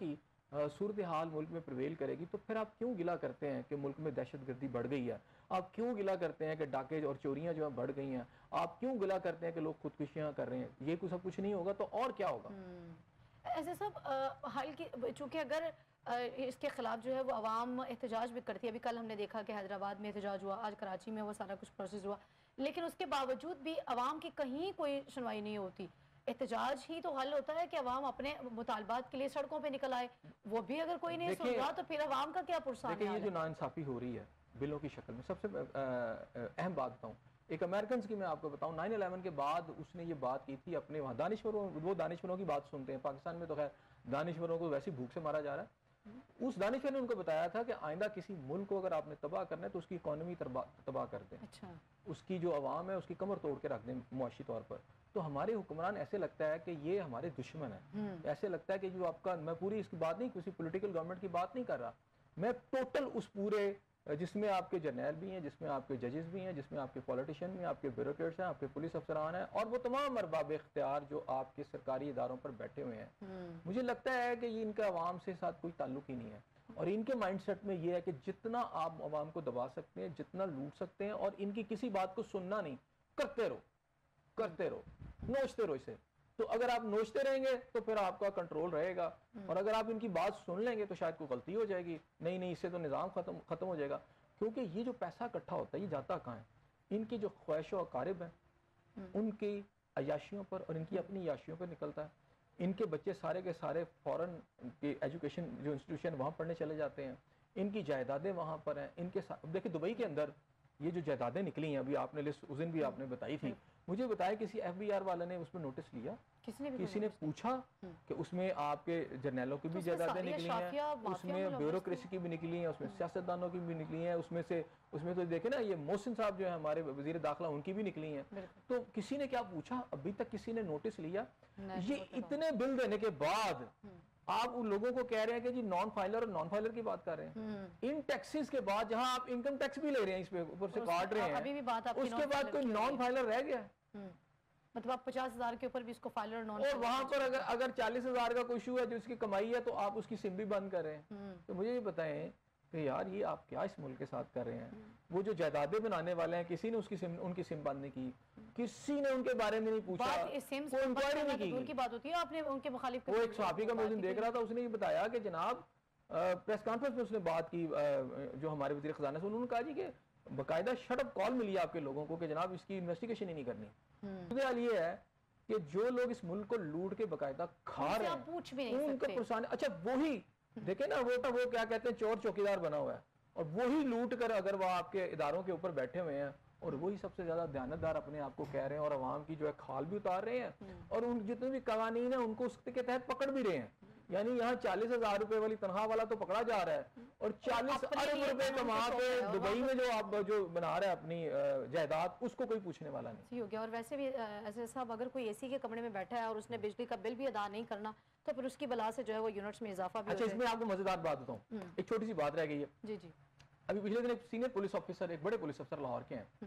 Speaker 2: صورتحال ملک میں پرویل کرے گی تو پھر آپ کیوں گلا کرتے ہیں کہ ملک میں دہشت گردی بڑھ گئی ہے؟ آپ کیوں گلا کرتے ہیں کہ ڈاکے اور چوریاں جو ہیں بڑھ گئی ہیں؟ آپ کیوں گلا کرتے ہیں کہ لوگ خودکشیاں کر رہے ہیں؟ یہ کچھ سب کچھ نہیں ہوگا تو اور کیا ہوگا؟
Speaker 1: ایسے سب حل کی، چونکہ اگر اس کے خلاف جو ہے وہ عوام احتجاج بھی کرتی ہے، ابھی کل ہم نے دیکھا کہ حیدرآباد میں احتجاج ہوا، آج کراچی میں وہ سارا کچھ پروسیس ہوا، لیکن اس کے باوجود بھی عوام کی کہیں کوئی سنوائی نہیں ہوتی۔ احتجاج ہی تو حل ہوتا ہے کہ عوام اپنے مطالبات کے لیے سڑکوں پہ نکل آئے، وہ بھی اگر کوئی نہیں سن رہا تو پھر عوام کا کیا پرسان ہے؟
Speaker 2: دیکھیں یہ جو ناانصافی ہو رہی ہے بلوں کی شکل میں، سب سے اہم بات بتاؤں، ایک امریکنز کی میں آپ کو بتاؤں، نائن الیون کے بعد اس نے یہ بات کی تھی اپنے وہاں دانشوروں، وہ دانشوروں کی بات سنتے ہیں، پاکستان میں تو خیر دانشوروں کو ویسی بھوک سے مارا جا رہا ہے۔ اس دانشور نے ان کو بتایا تھا کہ آئندہ کسی ملک کو اگر آپ نے تباہ کرنا ہے تو اس کی اکانومی تباہ کر دیں، اس کی جو عوام ہے اس کی کمر توڑ کے رکھ دیں معاشی طور پر۔ تو ہمارے حکمران ایسے لگتا ہے کہ یہ ہمارے دشمن ہیں، ایسے لگتا ہے کہ جو آپ کا، میں پوری اس کی بات نہیں، کسی پولیٹیکل گورنمنٹ کی بات نہیں کر رہا، میں ٹوٹل اس پورے جس میں آپ کے جرنیل بھی ہیں، جس میں آپ کے ججز بھی ہیں، جس میں آپ کے پولیٹیشین بھی ہیں، آپ کے بیوروکریٹس ہیں، آپ کے پولیس افسران ہیں، اور وہ تمام ارباب اختیار جو آپ کے سرکاری اداروں پر بیٹھے ہوئے ہیں، مجھے لگتا ہے کہ یہ ان کا عوام سے ساتھ کوئی تعلق ہی نہیں ہے، اور ان کے مائنڈ سیٹ میں یہ ہے کہ جتنا آپ عوام کو دبا سکتے ہیں، جتنا لوٹ سکتے ہیں، اور ان کی کسی بات کو سننا نہیں، کرتے رہو کرتے رہو نوچتے رہو اسے، تو اگر آپ نوچتے رہیں گے تو پھر آپ کا کنٹرول رہے گا، اور اگر آپ ان کی بات سن لیں گے تو شاید کوئی غلطی ہو جائے گی، نہیں نہیں اس سے تو نظام ختم ختم ہو جائے گا، کیونکہ یہ جو پیسہ اکٹھا ہوتا ہے یہ جاتا کہاں ہے؟ ان کی جو خواہش و اقارب ہیں ان کی عیاشیوں پر اور ان کی اپنی عیاشیوں پر نکلتا ہے۔ ان کے بچے سارے کے سارے فورن کی ایجوکیشن جو انسٹیٹیوشن وہاں پڑھنے چلے جاتے ہیں، ان کی جائیدادیں وہاں پر ہیں، ان کے ساتھ دیکھیں دبئی کے اندر یہ جو جائیدادیں نکلی ہیں، ابھی آپ نے لسٹ اس دن بھی آپ نے بتائی تھی، مجھے بتایا کسی ایف بی آر والے نے اس میں نوٹس لیا، کسی نے پوچھا کہ اس میں آپ کے جرنیلوں کی بھی جائیدادیں نکلی ہیں، اس میں بیوروکریسی کی بھی نکلی ہیں، اس میں سیاستدانوں کی بھی نکلی ہیں، اس میں سے اس میں تو دیکھیں نا یہ محسن صاحب جو ہیں ہمارے وزیر داخلہ، ان کی بھی نکلی ہیں، تو کسی نے کیا پوچھا؟ ابھی تک کسی نے نوٹس لیا؟ یہ اتنے بل دینے کے بعد آپ ان لوگوں کو کہہ رہے ہیں کہ جی نان فائلر اور نان فائلر کی بات کر رہے ہیں، ان ٹیکسز کے بعد جہاں آپ انکم ٹیکس بھی لے رہے ہیں، اس پہ اوپر سے کاٹ رہے ہیں، اس کے بعد کوئی نان فائلر رہ گیا؟
Speaker 1: مطلب آپ پچاس ہزار کے اوپر بھی اس کو فائلر اور نان،
Speaker 2: اور وہاں پر اگر اگر چالیس ہزار کا کوئی ایشو ہے جو اس کی کمائی ہے تو آپ اس کی سم بھی بند کر رہے ہیں۔ تو مجھے یہ بتائیں کہ یار یہ آپ کیا اس ملک کے ساتھ کر رہے ہیں؟ وہ جو جائیدادیں بنانے والے ہیں کسی نے اس کی سم ان کی سم بند نہیں کی، کسی نے ان کے بارے میں نہیں پوچھا، کوئی انکوائری نہیں کی گئی۔
Speaker 1: بات ہوتی ہے آپ نے ان کے مخالف،
Speaker 2: وہ ایک صحافی کا میں اس دن دیکھ رہا تھا، اس نے یہ بتایا کہ جناب پریس کانفرنس میں اس نے بات کی، جو ہمارے وزیر خزانہ سے، انہوں نے کہا جی کہ باقاعدہ شٹ اپ کال ملی آپ کے لوگوں کو کہ جناب اس کی انویسٹیگیشن ہی نہیں کرنی۔ حال یہ ہے کہ جو لوگ اس ملک کو لوٹ کے باقاعدہ کھا رہے ہیں ان کا پرسان، اچھا وہی دیکھیں نا وہ وہ کیا کہتے ہیں چور چوکیدار بنا ہوا ہے، اور وہی لوٹ کر اگر وہ آپ کے اداروں کے اوپر بیٹھے ہوئے ہیں، اور وہی سب سے زیادہ دیانتدار اپنے آپ کو کہہ رہے ہیں، اور عوام کی جو ہے کھال بھی اتار رہے ہیں، اور ان جتنے بھی قوانین ہیں ان کو اس کے تحت پکڑ بھی رہے ہیں۔ یعنی یہاں چالیس ہزار روپے والی تنخواہ والا تو پکڑا جا رہا ہے، اور چالیس ارب روپے کما کے دبئی میں جو آپ جو بنا رہا ہے اپنی جائیداد، اس کو کوئی پوچھنے والا نہیں۔
Speaker 1: صحیح ہو گیا۔ اور ویسے بھی ایسے صاحب اگر کوئی اے سی کے کمرے میں بیٹھا ہے اور اس نے بجلی کا بل بھی ادا نہیں کرنا تو پھر اس کی بلا سے جو ہے وہ یونٹس میں اضافہ بھی۔
Speaker 2: اچھا اس میں آپ کو مزیدار بات بتاؤں، ایک چھوٹی سی بات رہ گئی ہے۔
Speaker 1: جی جی
Speaker 2: ابھی پچھلے دن ایک سینئر پولیس آفیسر، ایک بڑے پولیس افسر لاہور کے ہیں،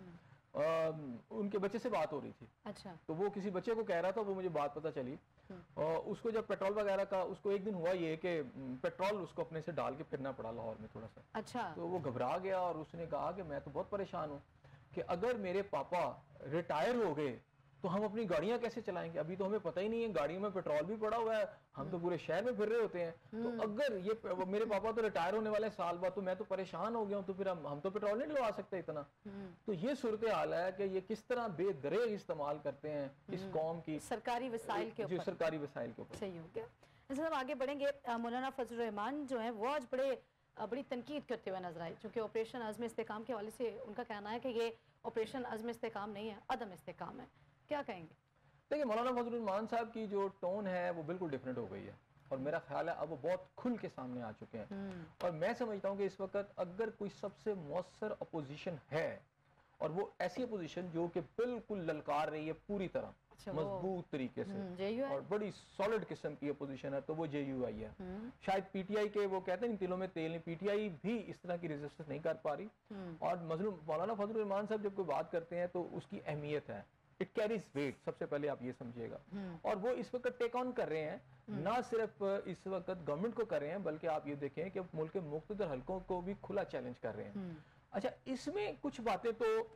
Speaker 2: ان کے بچے سے بات ہو رہی تھی،
Speaker 1: اچھا
Speaker 2: تو وہ کسی بچے کو کہہ رہا تھا، وہ مجھے بات پتہ چلی، اور اس کو جب پیٹرول وغیرہ کا، اس کو ایک دن ہوا یہ کہ پیٹرول اس کو اپنے سے ڈال کے پھرنا پڑا لاہور میں تھوڑا سا،
Speaker 1: اچھا
Speaker 2: تو وہ گھبرا گیا، اور اس نے کہا کہ میں تو بہت پریشان ہوں کہ اگر میرے پاپا ریٹائر ہو گئے تو ہم اپنی گاڑیاں کیسے چلائیں گے؟ ابھی تو ہمیں پتہ ہی نہیں ہے، گاڑیوں میں پیٹرول بھی پڑا ہوا ہے، ہم تو پورے شہر میں پھر رہے ہوتے ہیں، تو اگر یہ میرے پاپا تو ریٹائر ہونے والے سال بعد، تو میں تو پریشان ہو گیا ہوں، تو پھر ہم تو پیٹرول نہیں ڈلوا سکتے اتنا۔ تو یہ صورتحال ہے کہ یہ کس طرح بے دریغ استعمال کرتے ہیں اس قوم کی
Speaker 1: سرکاری وسائل کے اوپر،
Speaker 2: سرکاری وسائل کے اوپر۔
Speaker 1: صحیح ہو گیا۔ صاحب آگے بڑھیں گے، مولانا فضل الرحمان جو ہیں وہ آج بڑے بڑی تنقید کرتے ہوئے نظر آئے، چونکہ آپریشن عزم استحکام کے حوالے سے ان کا کہنا ہے کہ یہ آپریشن عزم استحکام نہیں ہے، عدم استحکام ہے، کیا کہیں گے؟
Speaker 2: دیکھیں مولانا فضل الرحمان صاحب کی جو ٹون ہے وہ بالکل ڈیفرنٹ ہو گئی ہے، اور میرا خیال ہے اب وہ بہت کھل کے سامنے آ چکے ہیں، اور میں سمجھتا ہوں کہ اس وقت اگر کوئی سب سے مؤثر اپوزیشن ہے، اور وہ ایسی اپوزیشن جو کہ بالکل للکار رہی ہے پوری طرح مضبوط طریقے سے اور بڑی سالڈ قسم کی اپوزیشن ہے، تو وہ جے یو آئی ہے۔ شاید پی ٹی آئی کے وہ کہتے ہیں تلوں میں تیل نہیں، پی ٹی آئی بھی اس طرح کی ریزسٹنس نہیں کر پا رہی، اور مولانا فضل الرحمان صاحب جب کوئی بات کرتے ہیں تو اس کی اہمیت ہے، اٹ کیریز ویٹ، سب سے پہلے آپ یہ سمجھیے گا. اور وہ اس وقت ٹیک آن کر رہے ہیں، نہ صرف اس وقت گورنمنٹ کو کر رہے ہیں بلکہ آپ یہ دیکھیں کہ ملک کے مقتدر حلقوں کو بھی کھلا چیلنج کر رہے ہیں. اچھا اس میں کچھ باتیں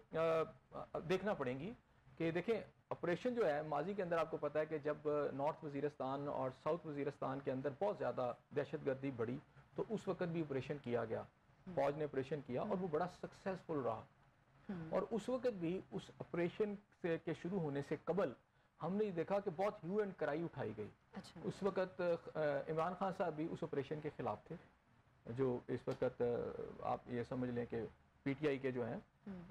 Speaker 2: تو دیکھنا پڑیں گی کہ دیکھیں آپریشن جو ہے ماضی کے اندر آپ کو پتا ہے کہ جب نارتھ وزیرستان اور ساؤتھ وزیرستان کے اندر بہت زیادہ دہشت گردی بڑھی تو اس وقت بھی آپریشن کیا گیا، فوج نے آپریشن کیا اور وہ بڑا سکسیسفل رہا. اور اس وقت بھی اس آپریشن سے کے شروع ہونے سے قبل ہم نے دیکھا کہ بہت ہیو اینڈ کرائی اٹھائی گئی. اس وقت عمران خان صاحب بھی اس آپریشن کے خلاف تھے، جو اس وقت آپ یہ سمجھ لیں کہ پی ٹی آئی کے جو ہیں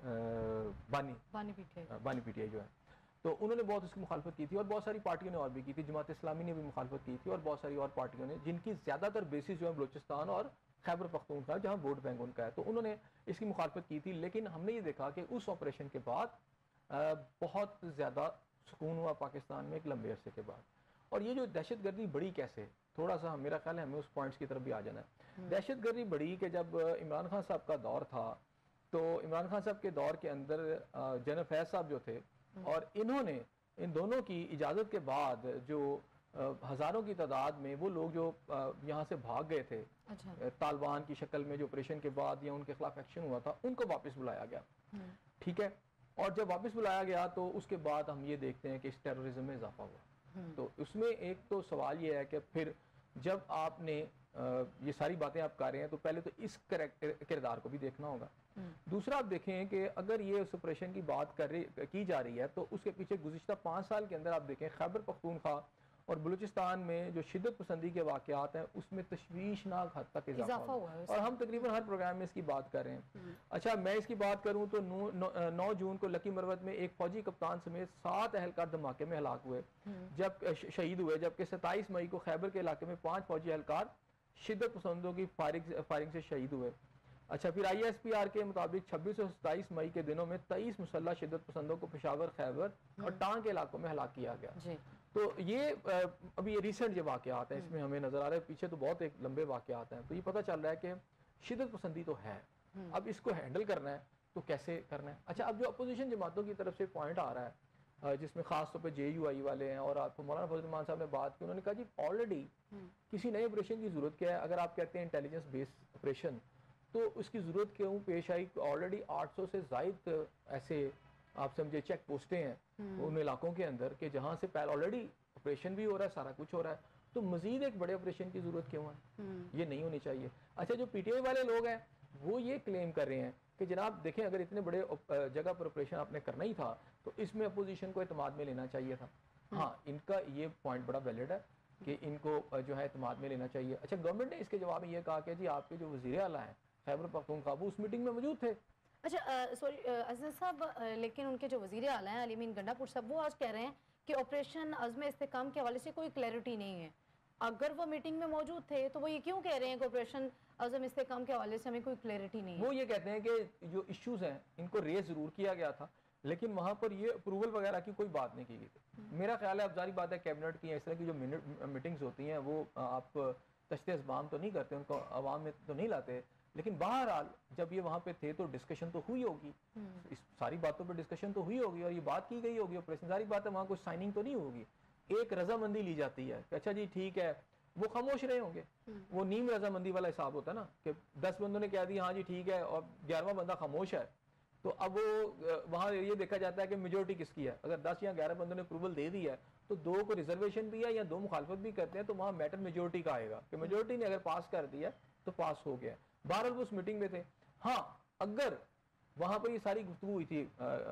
Speaker 2: بانی بانی پی ٹی آئی جو ہے، تو انہوں نے بہت اس کی مخالفت کی تھی اور بہت ساری پارٹیوں نے اور بھی کی تھی. جماعت اسلامی نے بھی مخالفت کی تھی اور بہت ساری اور پارٹیوں نے، جن کی زیادہ تر بیسس جو ہے بلوچستان اور خیبر پختونخوا جہاں ووٹ بینک ان کا ہے، تو انہوں نے اس کی مخالفت کی تھی. لیکن ہم نے یہ دیکھا کہ اس آپریشن کے بعد بہت زیادہ سکون ہوا پاکستان میں ایک لمبے عرصے کے بعد. اور یہ جو دہشت گردی بڑی کیسے، تھوڑا سا میرا خیال ہے ہمیں اس پوائنٹس کی طرف بھی آ جانا ہے. دہشت گردی بڑی کہ جب عمران خان صاحب کا دور تھا تو عمران خان صاحب کے دور کے اندر جنرل فیض صاحب جو تھے اور انہوں نے ان دونوں کی اجازت کے بعد جو ہزاروں کی تعداد میں وہ لوگ جو یہاں سے بھاگ گئے تھے طالبان کی شکل میں جو آپریشن کے بعد یا ان کے خلاف ایکشن ہوا تھا، ان کو واپس بلایا گیا. ٹھیک ہے، اور جب واپس بلایا گیا تو اس کے بعد ہم یہ دیکھتے ہیں کہ اس ٹیررزم میں اضافہ ہوا. تو اس میں ایک تو سوال یہ ہے کہ پھر جب آپ نے یہ ساری باتیں آپ کر رہے ہیں تو پہلے تو اس کردار کو بھی دیکھنا ہوگا. دوسرا آپ دیکھیں کہ اگر یہ اس آپریشن کی بات کر رہی کی جا رہی ہے تو اس کے پیچھے گزشتہ پانچ سال کے اندر آپ دیکھیں خیبر پختونخوا اور بلوچستان میں جو شدت پسندی کے واقعات ہیں اس میں تشویشناک حد تک اضافہ ہوا ہے اور ہم تقریباً ہر پروگرام میں اس کی بات کر رہے ہیں. اچھا میں اس کی بات کروں تو نو جون کو لکی مروت میں ایک فوجی کپتان سمیت سات اہلکار دھماکے میں ہلاک ہوئے، جب شہید ہوئے، جبکہ ستائیس مئی کو خیبر کے علاقے میں پانچ فوجی اہلکار شدت پسندوں کی فائرنگ سے شہید ہوئے. اچھا پھر آئی ایس پی آر کے مطابق چھبیس اور ستائیس مئی کے دنوں میں تیئیس مسلح شدت پسندوں کو پشاور، خیبر اور ٹانگ کے علاقوں میں ہلاک کیا گیا. تو یہ ابھی یہ ریسنٹ جو واقعات ہیں اس میں ہمیں نظر آ رہا ہے، پیچھے تو بہت ایک لمبے واقعات ہیں، تو یہ پتہ چل رہا ہے کہ شدت پسندی تو ہے. اب اس کو ہینڈل کرنا ہے تو کیسے کرنا ہے. اچھا اب جو اپوزیشن جماعتوں کی طرف سے پوائنٹ آ رہا ہے جس میں خاص طور پہ جے یو آئی والے ہیں اور آپ کو مولانا فضل الرحمان صاحب نے بات کی، انہوں نے کہا جی آلریڈی کسی نئے آپریشن کی ضرورت کیا ہے. اگر آپ کہتے ہیں انٹیلیجنس بیس آپریشن تو اس کی ضرورت کیوں پیش آئی؟ آلریڈی آٹھ سو سے زائد ایسے آپ سمجھے چیک پوسٹیں ہیں ان علاقوں کے اندر کہ جہاں سے پہلے آلریڈی آپریشن بھی ہو رہا ہے، سارا کچھ ہو رہا ہے، تو مزید ایک بڑے آپریشن کی ضرورت کیوں ہے؟ یہ نہیں ہونی چاہیے. اچھا جو پی ٹی آئی والے لوگ ہیں وہ یہ کلیم کر رہے ہیں کہ جناب دیکھیں اگر اتنے بڑے جگہ پر آپریشن آپ نے کرنا ہی تھا تو اس میں اپوزیشن کو اعتماد میں لینا چاہیے تھا. ہاں ان کا یہ پوائنٹ بڑا ویلڈ ہے کہ ان کو جو ہے اعتماد میں لینا چاہیے. اچھا گورنمنٹ نے اس کے جواب میں یہ کہا کہ جی آپ کے جو وزیر اعلیٰ ہیں خیبر پختونخوا وہ اس میٹنگ میں موجود تھے.
Speaker 1: اچھا سوری عزیز صاحب، لیکن ان کے جو وزیر اعلیٰ ہیں علی امین گنڈا پور صاحب وہ آج کہہ رہے ہیں کہ آپریشن عزم استحکام کے حوالے سے کوئی کلیئرٹی نہیں ہے. اگر وہ میٹنگ میں موجود تھے تو وہ یہ کیوں کہہ رہے ہیں کہ آپریشن عزم استحکام کے حوالے سے ہمیں کوئی کلیئرٹی نہیں ہے؟
Speaker 2: وہ یہ کہتے ہیں کہ جو ایشوز ہیں ان کو ریز ضرور کیا گیا تھا لیکن وہاں پر یہ اپروول وغیرہ کی کوئی بات نہیں کی گئی تھی. میرا خیال ہے اب ظاہری بات ہے کیبنٹ کی اس طرح کی جو میٹنگز ہوتی ہیں وہ آپ تشت ازبام تو نہیں کرتے، ان کو عوام میں تو نہیں لاتے، لیکن بہرحال جب یہ وہاں پہ تھے تو ڈسکشن تو ہوئی ہوگی، اس ساری باتوں پہ ڈسکشن تو ہوئی ہوگی اور یہ بات کی گئی ہوگی. آپریشن ظاہری بات ہے وہاں کوئی سائننگ تو نہیں ہوگی، ایک رضامندی لی جاتی ہے کہ اچھا جی ٹھیک ہے. وہ خاموش رہے ہوں گے، وہ نیم رضامندی والا حساب ہوتا ہے نا کہ دس بندوں نے کہہ دیا ہاں جی ٹھیک ہے اور گیارہواں بندہ خاموش ہے، تو اب وہ وہاں یہ دیکھا جاتا ہے کہ میجورٹی کس کی ہے. اگر دس یا گیارہ بندوں نے اپروول دے دی ہے تو دو کو ریزرویشن بھی ہے یا دو مخالفت بھی کرتے ہیں تو وہاں میٹر میجورٹی کا آئے گا کہ میجورٹی نے اگر پاس کر دیا تو پاس ہو گیا. بہرحال وہ اس میٹنگ میں تھے. ہاں اگر وہاں پر یہ ساری گفتگو ہوئی تھی،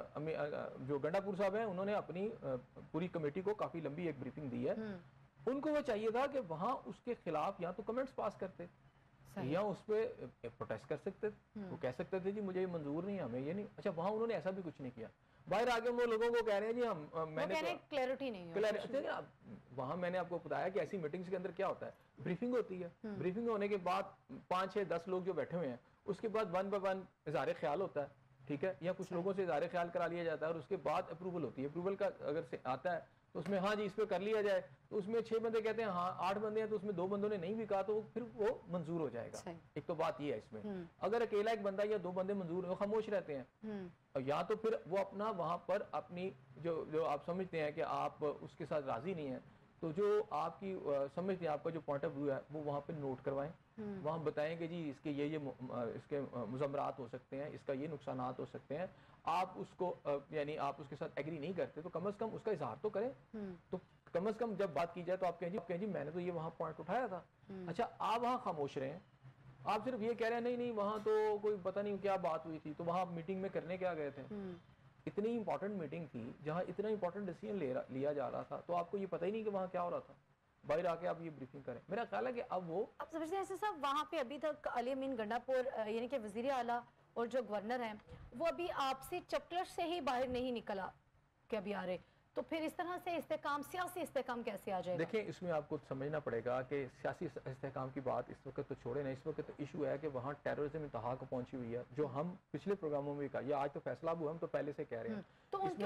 Speaker 2: جو گنڈا پور صاحب ہیں انہوں نے اپنی پوری کمیٹی کو کافی لمبی ایک بریفنگ دی ہے، ان کو وہ چاہیے تھا کہ وہاں اس کے خلاف یا تو کمنٹس پاس کرتے یا اس پہ پروٹیسٹ کر سکتے، وہ کہہ سکتے تھے جی مجھے یہ منظور نہیں، ہمیں یہ نہیں. اچھا وہاں انہوں نے ایسا بھی کچھ نہیں کیا. باہر آگے وہ لوگوں کو کہہ رہے ہیں جی ہم میں نے
Speaker 1: کلیئرٹی نہیں ہے.
Speaker 2: وہاں میں نے آپ کو بتایا کہ ایسی میٹنگز کے اندر کیا ہوتا ہے، بریفنگ ہوتی ہے، بریفنگ ہونے کے بعد پانچ چھ دس لوگ جو بیٹھے ہوئے ہیں اس کے بعد ون بائی ون اظہار خیال ہوتا ہے، ٹھیک ہے، یا کچھ لوگوں سے اظہار خیال کرا لیا جاتا ہے اور اس کے بعد اپروول ہوتی ہے. اپروول کا اگر سے آتا ہے تو اس میں ہاں جی اس پہ کر لیا جائے, تو اس میں چھ بندے کہتے ہیں ہاں, آٹھ بندے ہیں تو اس میں دو بندوں نے نہیں بھی کہا تو پھر وہ منظور ہو جائے گا. ایک تو بات یہ ہے اس میں, اگر اکیلا ایک بندہ یا دو بندے منظور ہو خاموش رہتے ہیں, اور یا تو پھر وہ اپنا وہاں پر اپنی جو جو آپ سمجھتے ہیں کہ آپ اس کے ساتھ راضی نہیں ہیں, تو جو آپ کی سمجھتے ہیں آپ کا جو پوائنٹ آف ویو ہے وہ وہاں پہ نوٹ کروائیں, وہاں بتائیں کہ جی اس کے یہ یہ اس کے مضمرات ہو سکتے ہیں, اس کا یہ نقصانات ہو سکتے ہیں. آپ اس کو یعنی آپ اس کے ساتھ ایگری نہیں کرتے تو کم از کم اس کا اظہار تو کریں. تو کم از کم جب بات کی جائے تو آپ کہیں جی کہیں جی میں نے تو یہ وہاں پوائنٹ اٹھایا تھا. اچھا آپ وہاں خاموش رہے ہیں, آپ صرف یہ کہہ رہے ہیں نہیں نہیں وہاں تو کوئی پتہ نہیں کیا بات ہوئی تھی, تو وہاں میٹنگ میں کرنے کیا گئے تھے. اتنی امپورٹنٹ میٹنگ تھی جہاں اتنا امپورٹنٹ ڈیسیژن لیا جا رہا تھا, تو آپ کو یہ پتہ ہی نہیں کہ وہاں کیا ہو رہا تھا. باہر آ کے آپ یہ بریفنگ کریں. میرا خیال ہے کہ اب وہ
Speaker 1: اب سمجھتے ہیں ایسے صاحب وہاں پہ ابھی تک علی امین گنڈا پور یعنی کہ وزیر اعلیٰ اور جو گورنر ہیں وہ ابھی آپ سے چپلش سے ہی باہر نہیں نکلا کہ ابھی آ رہے, تو پھر اس طرح سے استحکام سیاسی استحکام کیسے آ جائے گا؟
Speaker 2: دیکھیں اس میں آپ کو سمجھنا پڑے گا کہ سیاسی استحکام کی بات اس وقت تو چھوڑے نا, اس وقت ایشو ہے کہ وہاں ٹیررزم انتہا کو پہنچی ہوئی ہے, جو ہم پچھلے پروگراموں میں کہا, یہ آج تو فیصلہ ہوا ہم تو پہلے سے کہہ رہے ہیں.
Speaker 1: تو ان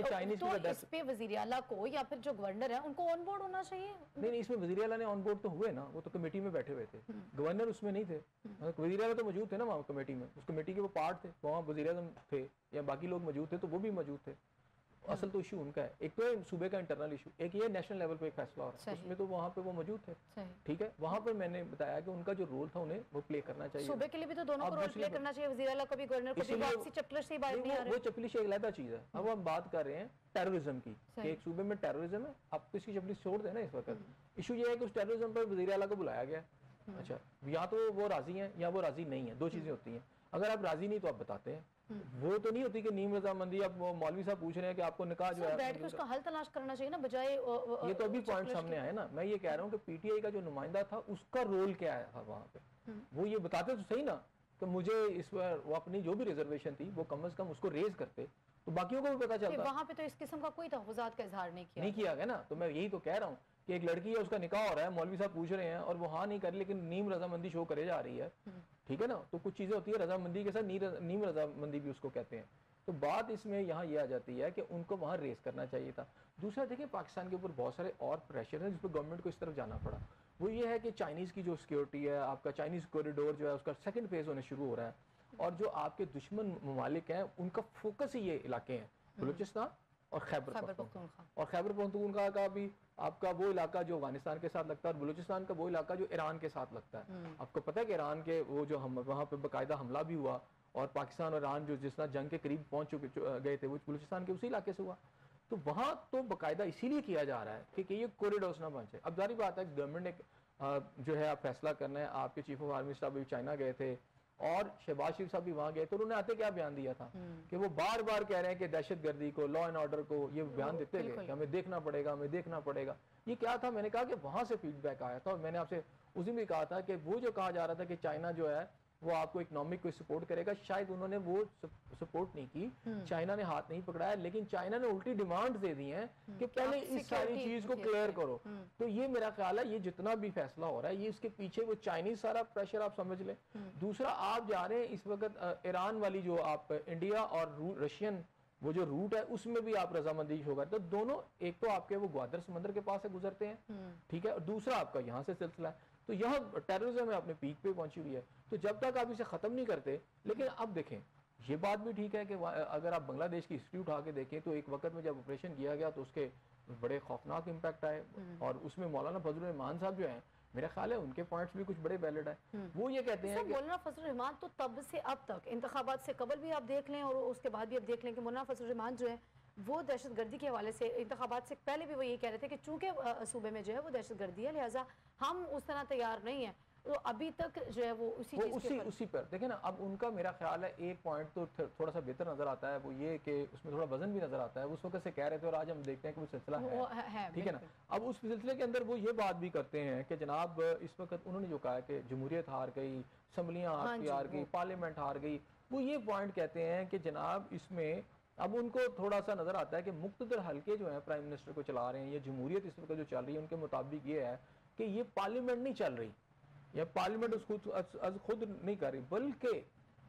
Speaker 1: کو اس پہ وزیر اعلیٰ کو یا پھر جو گورنر ہے ان کو آن بورڈ ہونا چاہیے.
Speaker 2: نہیں نہیں اس میں وزیر اعلیٰ نے آن بورڈ تو ہوئے نا, وہ تو کمیٹی میں بیٹھے ہوئے تھے, گورنر اس میں نہیں تھے. وزیر اعلیٰ تو موجود تھے نا وہاں کمیٹی میں, اس کمیٹی کے وہ پارٹ تھے, وہاں وزیر اعظم تھے یا باقی لوگ موجود تھے تو وہ بھی موجود تھے. اصل تو ایشو ان کا ہے, ایک تو صوبے کا انٹرنل ایشو, ایک یہ نیشنل لیول پہ ایک فیصلہ ہو رہا ہے, اس میں تو وہاں پہ وہ موجود تھے. ٹھیک ہے, وہاں پر میں نے بتایا کہ ان کا جو رول تھا انہیں وہ پلے کرنا چاہیے.
Speaker 1: صوبے کے لیے بھی تو دونوں کو رول پلے کرنا چاہیے, وزیر اعلیٰ کو بھی گورنر کو بھی. آپ چپلش سے باہر نہیں آ رہے,
Speaker 2: وہ چپلش ایک علیحدہ چیز ہے. اب ہم بات کر رہے ہیں ٹیررزم کی, ایک صوبے میں ٹیررزم ہے, آپ اس کی چپلش چھوڑ دیں نا اس وقت. ایشو یہ ہے کہ اس ٹیررزم پر وزیر اعلیٰ کو بلایا گیا. اچھا یا تو وہ راضی ہیں یا وہ راضی نہیں ہیں, دو چیزیں ہوتی ہیں. اگر آپ راضی نہیں تو آپ بتاتے ہیں, وہ تو نہیں ہوتی کہ نیم رضامندی. اب مولوی صاحب پوچھ رہے ہیں کہ آپ کو نکاح جو ہے
Speaker 1: بیٹھ کے اس کا حل تلاش کرنا چاہیے نا, بجائے
Speaker 2: یہ تو ابھی پوائنٹ سامنے آئے نا. میں یہ کہہ رہا ہوں کہ پی ٹی آئی کا جو نمائندہ تھا اس کا رول کیا آیا تھا وہاں پہ, وہ یہ بتاتے تو صحیح نا کہ مجھے اس پر وہ اپنی جو بھی ریزرویشن تھی وہ کم از کم اس کو ریز کرتے تو باقیوں کو بھی پتا چلتا.
Speaker 1: وہاں پہ تو اس قسم کا کوئی تحفظات کا اظہار نہیں کیا
Speaker 2: نہیں کیا گیا نا. تو میں یہی تو کہہ رہا ہوں کہ ایک لڑکی ہے, اس کا نکاح ہو رہا ہے, مولوی صاحب پوچھ رہے ہیں اور وہ ہاں نہیں کر, لیکن نیم رضامندی شو کرے جا رہی ہے. ٹھیک ہے نا, تو کچھ چیزیں ہوتی ہے رضامندی کے ساتھ نیم رضامندی بھی اس کو کہتے ہیں. تو بات اس میں یہاں یہ آ جاتی ہے کہ ان کو وہاں ریز کرنا چاہیے تھا. دوسرا دیکھیں پاکستان کے اوپر بہت سارے اور پریشر ہیں جس پہ گورنمنٹ کو اس طرف جانا پڑا. وہ یہ ہے کہ چائنیز کی جو سیکیورٹی ہے, آپ کا چائنیز کوریڈور جو ہے اس کا سیکنڈ فیز ہونے شروع ہو رہا ہے, اور جو آپ کے دشمن ممالک ہیں ان کا فوکس ہی یہ علاقے ہیں, بلوچستان اور خیبر پختونخوا. اور خیبر پختونخوا کا بھی آپ کا وہ علاقہ جو افغانستان کے ساتھ لگتا ہے, اور بلوچستان کا وہ علاقہ جو ایران کے ساتھ لگتا ہے. آپ کو پتہ ہے کہ ایران کے وہ جو ہم وہاں پہ باقاعدہ حملہ بھی ہوا, اور پاکستان اور ایران جو جس طرح جنگ کے قریب پہنچ چکے گئے تھے وہ بلوچستان کے اسی علاقے سے ہوا. تو وہاں تو باقاعدہ اسی لیے کیا جا رہا ہے کہ یہ کوریڈورس نہ بن جائے. اب ظاہر بات ہے گورنمنٹ نے جو ہے آپ فیصلہ کرنا ہے. آپ کے چیف آف آرمی صاحب بھی چائنا گئے تھے اور شہباز شریف صاحب بھی وہاں گئے, تو انہوں نے آتے کیا بیان دیا تھا کہ وہ بار بار کہہ رہے ہیں کہ دہشت گردی کو, لا اینڈ آرڈر کو, یہ بیان دیتے گئے کہ ہمیں دیکھنا پڑے گا, ہمیں دیکھنا پڑے گا. یہ کیا تھا, میں نے کہا کہ وہاں سے فیڈ بیک آیا تھا, اور میں نے آپ سے اس دن بھی کہا تھا کہ وہ جو کہا جا رہا تھا کہ چائنا جو ہے وہ آپ کو اکنامک کو سپورٹ کرے گا, شاید انہوں نے وہ سپورٹ نہیں کی, چائنا نے ہاتھ نہیں پکڑایا, لیکن چائنا نے الٹی ڈیمانڈ دے دی ہیں کہ پہلے اس ساری چیز کو کلیئر کرو. تو یہ میرا خیال ہے یہ جتنا بھی فیصلہ ہو رہا ہے یہ اس کے پیچھے وہ چائنیز سارا پریشر آپ سمجھ لیں. دوسرا آپ جا رہے ہیں اس وقت ایران والی جو آپ انڈیا اور رشین وہ جو روٹ ہے اس میں بھی آپ رضامندی شو کرتے, تو دونوں ایک تو آپ کے وہ گوادر سمندر کے پاس سے گزرتے ہیں, ٹھیک ہے, اور دوسرا آپ کا یہاں سے سلسلہ ہے. تو یہاں ٹیررزم میں اپنے پیک پہ پہنچی ہوئی ہے. تو جب تک آپ اسے ختم نہیں کرتے, لیکن اب دیکھیں یہ بات بھی ٹھیک ہے کہ اگر آپ بنگلہ دیش کی ہسٹری اٹھا کے دیکھیں تو ایک وقت میں جب آپریشن کیا گیا تو اس کے بڑے خوفناک امپیکٹ آئے, اور اس میں مولانا فضل الرحمان صاحب جو ہیں میرا خیال ہے ان کے پوائنٹس بھی کچھ بڑے ویلڈ ہیں. وہ یہ کہتے ہیں کہ
Speaker 1: مولانا فضل الرحمان تو تب سے اب تک, انتخابات سے قبل بھی آپ دیکھ لیں اور اس کے بعد بھی آپ دیکھ لیں کہ مولانا فضل الرحمان جو ہے وہ دہشت گردی کے حوالے سے انتخابات سے پہلے بھی وہ یہ کہہ رہے تھے کہ چونکہ صوبے میں جو ہے وہ دہشت گردی ہے لہٰذا ہم اس طرح تیار نہیں ہیں. تو ابھی تک جو ہے وہ اسی
Speaker 2: وہ
Speaker 1: چیز
Speaker 2: اسی
Speaker 1: کے
Speaker 2: اسی پر دیکھیں نا. اب ان کا میرا خیال ہے ایک پوائنٹ تو تھوڑا سا بہتر نظر آتا ہے, وہ یہ کہ اس میں تھوڑا وزن بھی نظر آتا ہے. اس وقت سے کہہ رہے تھے اور آج ہم دیکھتے ہیں کہ وہ سلسلہ ہے, ٹھیک ہے نا. اب اس سلسلے کے اندر وہ یہ بات بھی کرتے ہیں کہ جناب اس وقت انہوں نے جو کہا ہے کہ جمہوریت ہار گئی, اسمبلیاں آپ کی ہار گئی, پارلیمنٹ ہار گئی, وہ یہ پوائنٹ کہتے ہیں کہ جناب اس میں اب ان کو تھوڑا سا نظر آتا ہے کہ مقتدر حلقے جو ہیں پرائم منسٹر کو چلا رہے ہیں, یہ جمہوریت اس وقت جو چل رہی ہے ان کے مطابق یہ ہے کہ یہ پارلیمنٹ نہیں چل رہی, یا پارلیمنٹ اس خود از خود نہیں کر رہی, بلکہ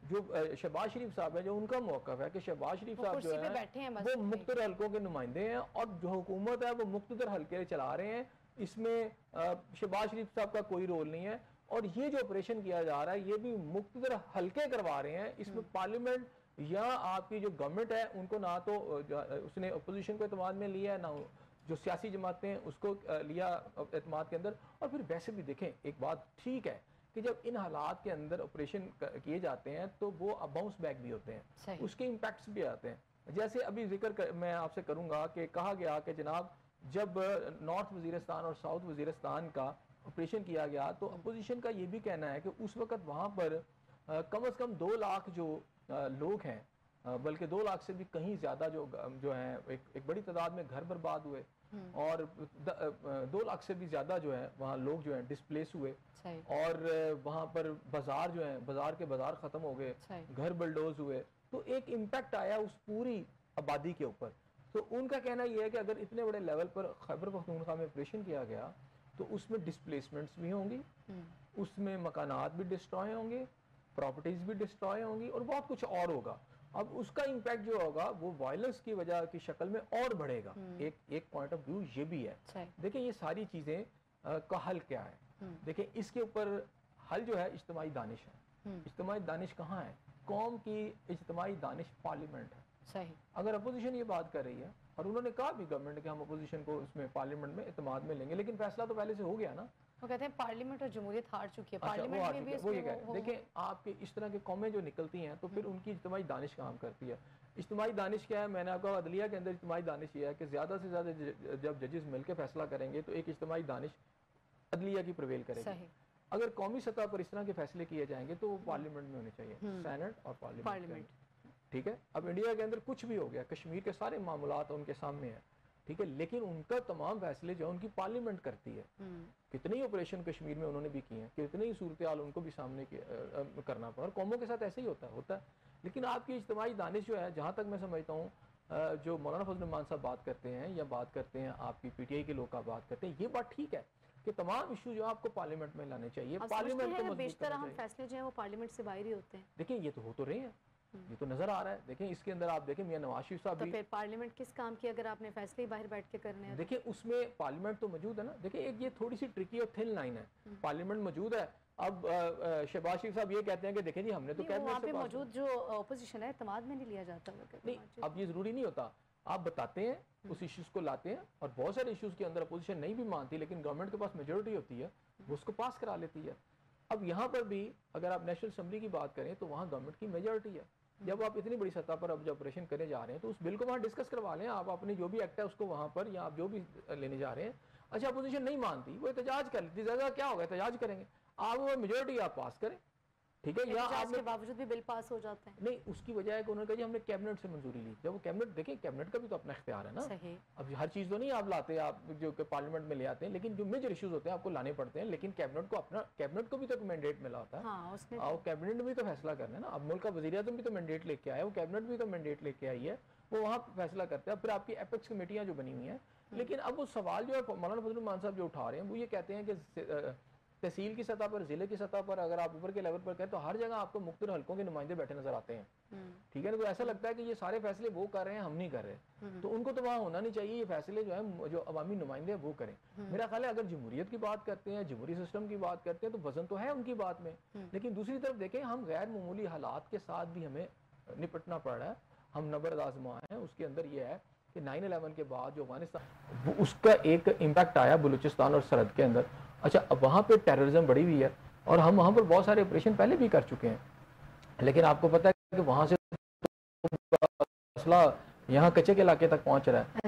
Speaker 2: جو شہباز شریف صاحب ہیں جو ان کا موقف ہے کہ شہباز شریف صاحب جو ہے وہ مقتدر حلقوں کے نمائندے ہیں اور جو حکومت ہے وہ مقتدر حلقے چلا رہے ہیں، اس میں شہباز شریف صاحب کا کوئی رول نہیں ہے، اور یہ جو آپریشن کیا جا رہا ہے یہ بھی مقتدر حلقے کروا رہے ہیں، اس میں پارلیمنٹ یا آپ کی جو گورنمنٹ ہے ان کو نہ تو اس نے اپوزیشن کو اعتماد میں لیا ہے، نہ جو سیاسی جماعتیں ہیں اس کو لیا اعتماد کے اندر. اور پھر ویسے بھی دیکھیں ایک بات ٹھیک ہے کہ جب ان حالات کے اندر آپریشن کیے جاتے ہیں تو وہ باؤنس بیک بھی ہوتے ہیں، اس کے امپیکٹس بھی آتے ہیں. جیسے ابھی ذکر میں آپ سے کروں گا کہ کہا گیا کہ جناب جب نارتھ وزیرستان اور ساؤتھ وزیرستان کا آپریشن کیا گیا تو اپوزیشن کا یہ بھی کہنا ہے کہ اس وقت وہاں پر کم از کم دو لاکھ جو لوگ ہیں، بلکہ دو لاکھ سے بھی کہیں زیادہ جو جو ہیں ایک بڑی تعداد میں گھر برباد ہوئے، اور دو لاکھ سے بھی زیادہ جو ہے وہاں لوگ جو ہیں ڈسپلیس ہوئے، اور وہاں پر بازار جو ہیں بازار کے بازار ختم ہو گئے، گھر بلڈوز ہوئے، تو ایک امپیکٹ آیا اس پوری آبادی کے اوپر. تو ان کا کہنا یہ ہے کہ اگر اتنے بڑے لیول پر خیبر پختونخوا میں آپریشن کیا گیا تو اس میں ڈسپلیسمنٹس بھی ہوں گی، اس میں مکانات بھی ڈسٹروائے ہوں گے، پراپرٹیز بھی ڈسٹروائے ہوں گی، اور بہت کچھ اور ہوگا. اب اس کا امپیکٹ جو ہوگا وہ وائلنس کی وجہ کی شکل میں اور بڑھے گا. ایک ایک پوائنٹ آف ویو یہ بھی ہے. دیکھیں یہ ساری چیزیں کا حل کیا ہے؟ دیکھیں اس کے اوپر حل جو ہے اجتماعی دانش ہے. اجتماعی دانش کہاں ہے؟ قوم کی اجتماعی دانش پارلیمنٹ ہے. صحیح. اگر اپوزیشن یہ بات کر رہی ہے اور انہوں نے کہا بھی گورنمنٹ کہ ہم اپوزیشن کو اس میں پارلیمنٹ میں اعتماد میں لیں گے، لیکن فیصلہ تو پہلے سے ہو گیا نا. وہ کہتے ہیں پارلیمنٹ اور جمہوریت ہار چکی ہے. پارلیمنٹ میں بھی وہ یہ کہتے ہیں. دیکھیں آپ کے اس طرح کے قومیں جو نکلتی ہیں تو پھر ان کی اجتماعی دانش کام کرتی ہے. اجتماعی دانش کیا ہے؟ میں نے آپ کو عدلیہ کے اندر اجتماعی دانش یہ ہے کہ زیادہ سے زیادہ جب ججز مل کے فیصلہ کریں گے تو ایک اجتماعی دانش عدلیہ کی پرویل کرے گی. اگر قومی سطح پر اس طرح کے فیصلے کیے جائیں گے تو وہ پارلیمنٹ میں ہونے چاہیے، سینٹ اور پارلیمنٹ. ٹھیک ہے. اب انڈیا کے اندر کچھ بھی ہو گیا، کشمیر کے سارے معاملات ان کے سامنے ہیں، ٹھیک ہے، لیکن ان کا تمام فیصلے جو ان کی پارلیمنٹ کرتی ہے. کتنی آپریشن کشمیر میں انہوں نے بھی کی ہیں، کتنی صورتحال ان کو بھی سامنے کرنا پڑا. اور قوموں کے ساتھ ایسے ہی ہوتا ہے ہوتا ہے لیکن آپ کی اجتماعی دانش جو ہے، جہاں تک میں سمجھتا ہوں جو مولانا فضل الرحمان صاحب بات کرتے ہیں یا بات کرتے ہیں آپ کی پی ٹی آئی کے لوگ کا بات کرتے ہیں، یہ بات ٹھیک ہے کہ تمام ایشو جو آپ کو پارلیمنٹ میں لانے چاہیے. پارلیمنٹ کو
Speaker 1: بیشتر ہم فیصلے جو ہیں وہ پارلیمنٹ سے باہر ہی ہوتے ہیں.
Speaker 2: دیکھیں یہ تو ہو تو رہے ہیں، یہ تو نظر آ رہا ہے. دیکھیں اس کے اندر آپ دیکھیں میاں نواز شریف صاحب بھی،
Speaker 1: تو پھر پارلیمنٹ کس کام کی اگر آپ نے فیصلے باہر بیٹھ کے کرنے ہیں؟
Speaker 2: دیکھیں اس میں پارلیمنٹ تو موجود ہے نا. دیکھیں ایک یہ تھوڑی سی ٹرکی اور تھن لائن ہے. پارلیمنٹ موجود ہے. اب شہباز شریف صاحب یہ کہتے ہیں کہ دیکھیں جی ہم نے تو
Speaker 1: کیبنٹ سے موجود جو اپوزیشن ہے اعتماد میں نہیں لیا جاتا.
Speaker 2: نہیں اب یہ ضروری نہیں ہوتا. آپ بتاتے ہیں اس ایشوز کو لاتے ہیں، اور بہت سارے ایشوز کے اندر اپوزیشن نہیں بھی مانتی لیکن گورنمنٹ کے پاس میجورٹی ہوتی ہے، وہ اس کو پاس کرا لیتی ہے. اب یہاں پر بھی اگر آپ نیشنل اسمبلی کی بات کریں تو وہاں گورنمنٹ کی میجورٹی ہے. جب آپ اتنی بڑی سطح پر اب جو آپریشن کرنے جا رہے ہیں تو اس بل کو وہاں ڈسکس کروا لیں. آپ اپنی جو بھی ایکٹ ہے اس کو وہاں پر یا آپ جو بھی لینے جا رہے ہیں، اچھا اپوزیشن نہیں مانتی وہ احتجاج کر لیتی، زیادہ کیا ہوگا احتجاج کریں گے، آپ وہ میجورٹی آپ پاس کریں، ٹھیک ہے. یا آپ
Speaker 1: کے باوجود بھی بل پاس ہو جاتے ہیں.
Speaker 2: نہیں اس کی وجہ ہے کہ انہوں نے کہا جی ہم نے کیبنٹ سے منظوری لی. جب وہ کیبنٹ دیکھیں کیبنٹ کا بھی تو اپنا اختیار ہے نا. اب ہر چیز تو نہیں آپ لاتے آپ جو کہ پارلیمنٹ میں لے آتے ہیں، لیکن جو میجر ایشوز ہوتے ہیں آپ کو لانے پڑتے ہیں. لیکن کیبنٹ کو اپنا کیبنٹ کو بھی تو مینڈیٹ ملا ہوتا ہے، اور کیبنٹ نے بھی تو فیصلہ کرنا ہے نا. اب ملک کا وزیر اعظم بھی تو مینڈیٹ لے کے آیا، وہ کیبنٹ بھی تو مینڈیٹ لے کے آئی ہے، وہ وہاں فیصلہ کرتے ہیں. پھر آپ کی ایپیکس کمیٹیاں جو بنی ہوئی ہیں. لیکن اب وہ سوال جو ہے مولانا فضل الرحمان صاحب جو اٹھا رہے ہیں وہ یہ کہتے ہیں کہ تحصیل کی سطح پر، ضلع کی سطح پر اگر آپ اوپر کے لیول پر کہیں تو ہر جگہ آپ کو مختلف حلقوں کے نمائندے بیٹھے نظر آتے ہیں، ٹھیک ہے نا. تو ایسا لگتا ہے کہ یہ سارے فیصلے وہ کر رہے ہیں، ہم نہیں کر رہے. تو ان کو تو وہاں ہونا نہیں چاہیے. یہ فیصلے جو ہیں جو عوامی نمائندے وہ کریں. میرا خیال ہے اگر جمہوریت کی بات کرتے ہیں، جمہوری سسٹم کی بات کرتے ہیں تو وزن تو ہے ان کی بات میں، لیکن دوسری طرف دیکھیں ہم غیر معمولی حالات کے ساتھ بھی ہمیں نپٹنا پڑ رہا ہے. ہم نبرد آزما ہیں. اس کے اندر یہ ہے کہ نائن الیون کے بعد جو افغانستان اس کا ایک امپیکٹ آیا بلوچستان اور سرحد کے اندر. اچھا اب وہاں پہ ٹیررزم بڑی ہوئی ہے اور ہم وہاں پر بہت سارے آپریشن پہلے بھی کر چکے ہیں، لیکن آپ کو پتہ ہے کہ وہاں سے مسئلہ یہاں کچے کے علاقے تک پہنچ رہا ہے.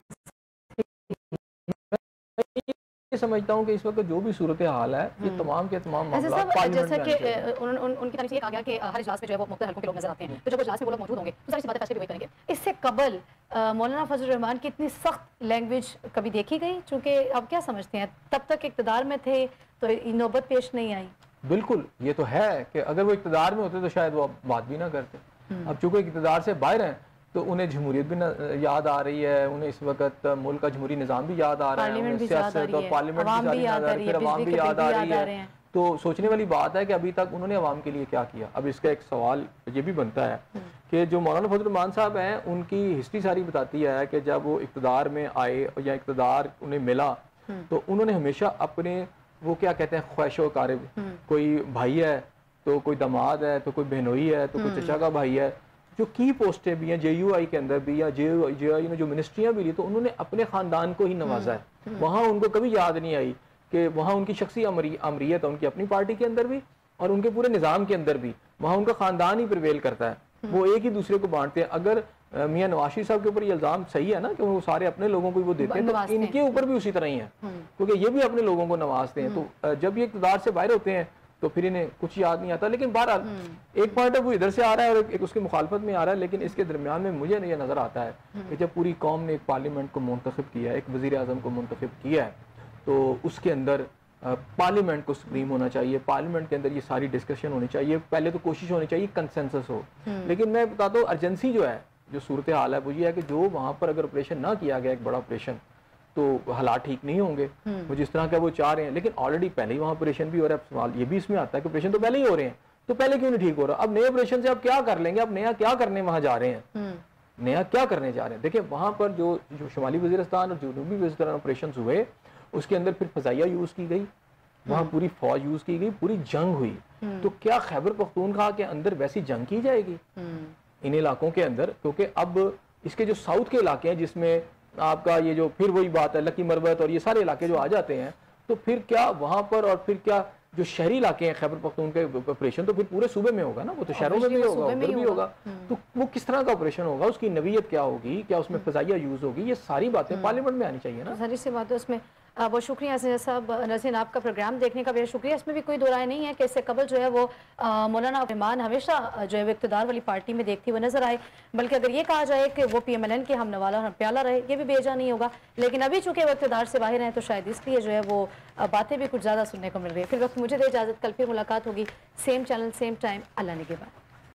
Speaker 2: میں سمجھتا ہوں کہ اس وقت جو بھی صورتحال ہے یہ تمام کے تمام معاملات پارلیمنٹ میں
Speaker 1: جیسا کہ ان کی طرف سے یہ کہا گیا کہ ہر اجلاس میں جو ہے وہ مختلف حلقوں کے لوگ نظر آتے ہیں، تو جب اجلاس میں وہ لوگ موجود ہوں گے تو ساری سی باتیں فیصلے بھی وہی کریں گے. اس سے قبل مولانا فضل الرحمان کی اتنی سخت لینگویج کبھی دیکھی گئی؟ چونکہ آپ کیا سمجھتے ہیں تب تک اقتدار میں تھے تو نوبت پیش نہیں آئی؟
Speaker 2: بالکل یہ تو ہے کہ اگر وہ اقتدار میں ہوتے تو شاید وہ بات بھی نہ کرتے. اب چونکہ اقتدار سے باہر ہیں تو انہیں جمہوریت بھی یاد آ رہی ہے، انہیں اس وقت ملک کا جمہوری نظام بھی یاد آ رہا ہے، سیاست اور پارلیمنٹ بھی یاد آ رہی ہے، عوام بھی یاد آ رہی ہے. تو سوچنے والی بات ہے کہ ابھی تک انہوں نے عوام کے لیے کیا کیا. اب اس کا ایک سوال یہ بھی بنتا ہے کہ جو مولانا فضل الرحمان صاحب ہیں ان کی ہسٹری ساری بتاتی ہے کہ جب وہ اقتدار میں آئے یا اقتدار انہیں ملا تو انہوں نے ہمیشہ اپنے وہ کیا کہتے ہیں خواہش و کارب, کوئی بھائی ہے تو کوئی داماد ہے تو کوئی بہنوئی ہے تو کوئی چچا کا بھائی ہے, جو کی پوسٹیں بھی ہیں جے یو آئی کے اندر بھی یا جے جے آئی نے جو منسٹریاں بھی لی تو انہوں نے اپنے خاندان کو ہی نوازا ہے. وہاں ان کو کبھی یاد نہیں آئی کہ وہاں ان کی شخصی امریت ہے ان کی اپنی پارٹی کے اندر بھی اور ان کے پورے نظام کے اندر بھی, وہاں ان کا خاندان ہی پریویل کرتا ہے, وہ ایک ہی دوسرے کو بانٹتے ہیں. اگر میاں نواز شریف صاحب کے اوپر یہ الزام صحیح ہے نا کہ وہ سارے اپنے لوگوں کو وہ دیتے ہیں تو ان کے اوپر بھی اسی طرح ہی ہے, کیونکہ یہ بھی اپنے لوگوں کو نوازتے ہیں. تو جب یہ اقتدار سے باہر ہوتے ہیں تو پھر انہیں کچھ یاد نہیں آتا. لیکن بہرحال ایک پوائنٹ وہ ادھر سے آ رہا ہے اور ایک اس کی مخالفت میں آ رہا ہے, لیکن اس کے درمیان میں مجھے یہ نظر آتا ہے کہ جب پوری قوم نے ایک پارلیمنٹ کو منتخب کیا ہے, ایک وزیر اعظم کو منتخب کیا ہے, تو اس کے اندر پارلیمنٹ کو سپریم ہونا چاہیے, پارلیمنٹ کے اندر یہ ساری ڈسکشن ہونی چاہیے, پہلے تو کوشش ہونی چاہیے کنسنسس ہو. لیکن میں بتاتا ہوں ارجنسی جو ہے, جو صورتحال ہے وہ یہ ہے کہ جو وہاں پر اگر آپریشن نہ کیا گیا ایک بڑا آپریشن تو حالات ٹھیک نہیں ہوں گے وہ جس طرح کا وہ چاہ رہے ہیں. لیکن آلریڈی پہلے ہی وہاں آپریشن بھی ہو رہا ہے. سوال یہ بھی اس میں آتا ہے کہ آپریشن تو پہلے ہی ہو رہے ہیں, تو پہلے کیوں نہیں ٹھیک ہو رہا؟ اب نئے آپریشن سے آپ کیا کر لیں گے؟ اب نیا کیا کرنے وہاں جا رہے ہیں, نیا کیا کرنے جا رہے ہیں؟ دیکھیں وہاں پر جو جو شمالی وزیرستان اور جنوبی وزیرستان آپریشنز ہوئے اس کے اندر پھر فضائیہ یوز کی گئی, وہاں پوری فوج یوز کی گئی, پوری جنگ ہوئی. تو کیا خیبر پختونخوا کے اندر ویسی جنگ کی جائے گی ان علاقوں کے اندر؟ کیونکہ اب اس کے جو ساؤتھ کے علاقے ہیں جس میں آپ کا یہ جو پھر وہی بات ہے لکی مروت اور یہ سارے علاقے جو آ جاتے ہیں, تو پھر کیا وہاں پر اور پھر کیا جو شہری علاقے ہیں خیبر پختونخوا کے آپریشن تو پھر پورے صوبے میں ہوگا نا, وہ تو شہروں میں بھی ہوگا, ادھر بھی ہوگا. تو وہ کس طرح کا آپریشن ہوگا, اس کی نوعیت کیا ہوگی, کیا اس میں فضائیہ یوز ہوگی, یہ ساری باتیں پارلیمنٹ میں آنی چاہیے نا.
Speaker 1: ظاہر سی بات ہے اس میں. بہت شکریہ ناظرین صاحب, ناظرین آپ کا پروگرام دیکھنے کا بہت شکریہ. اس میں بھی کوئی دو رائے نہیں ہے کہ اس سے قبل جو ہے وہ مولانا رحمان ہمیشہ جو ہے وہ اقتدار والی پارٹی میں دیکھتی ہوئے نظر آئے, بلکہ اگر یہ کہا جائے کہ وہ پی ایم ایل این کے ہم نوالا اور ہم پیالہ رہے, یہ بھی بیجا نہیں ہوگا. لیکن ابھی چونکہ وہ اقتدار سے باہر ہیں تو شاید اس لیے جو ہے وہ باتیں بھی کچھ زیادہ سننے کو مل رہی ہے. پھر وقت مجھے دے اجازت, کل پھر ملاقات ہوگی, سیم چینل سیم ٹائم. اللہ نگہبان.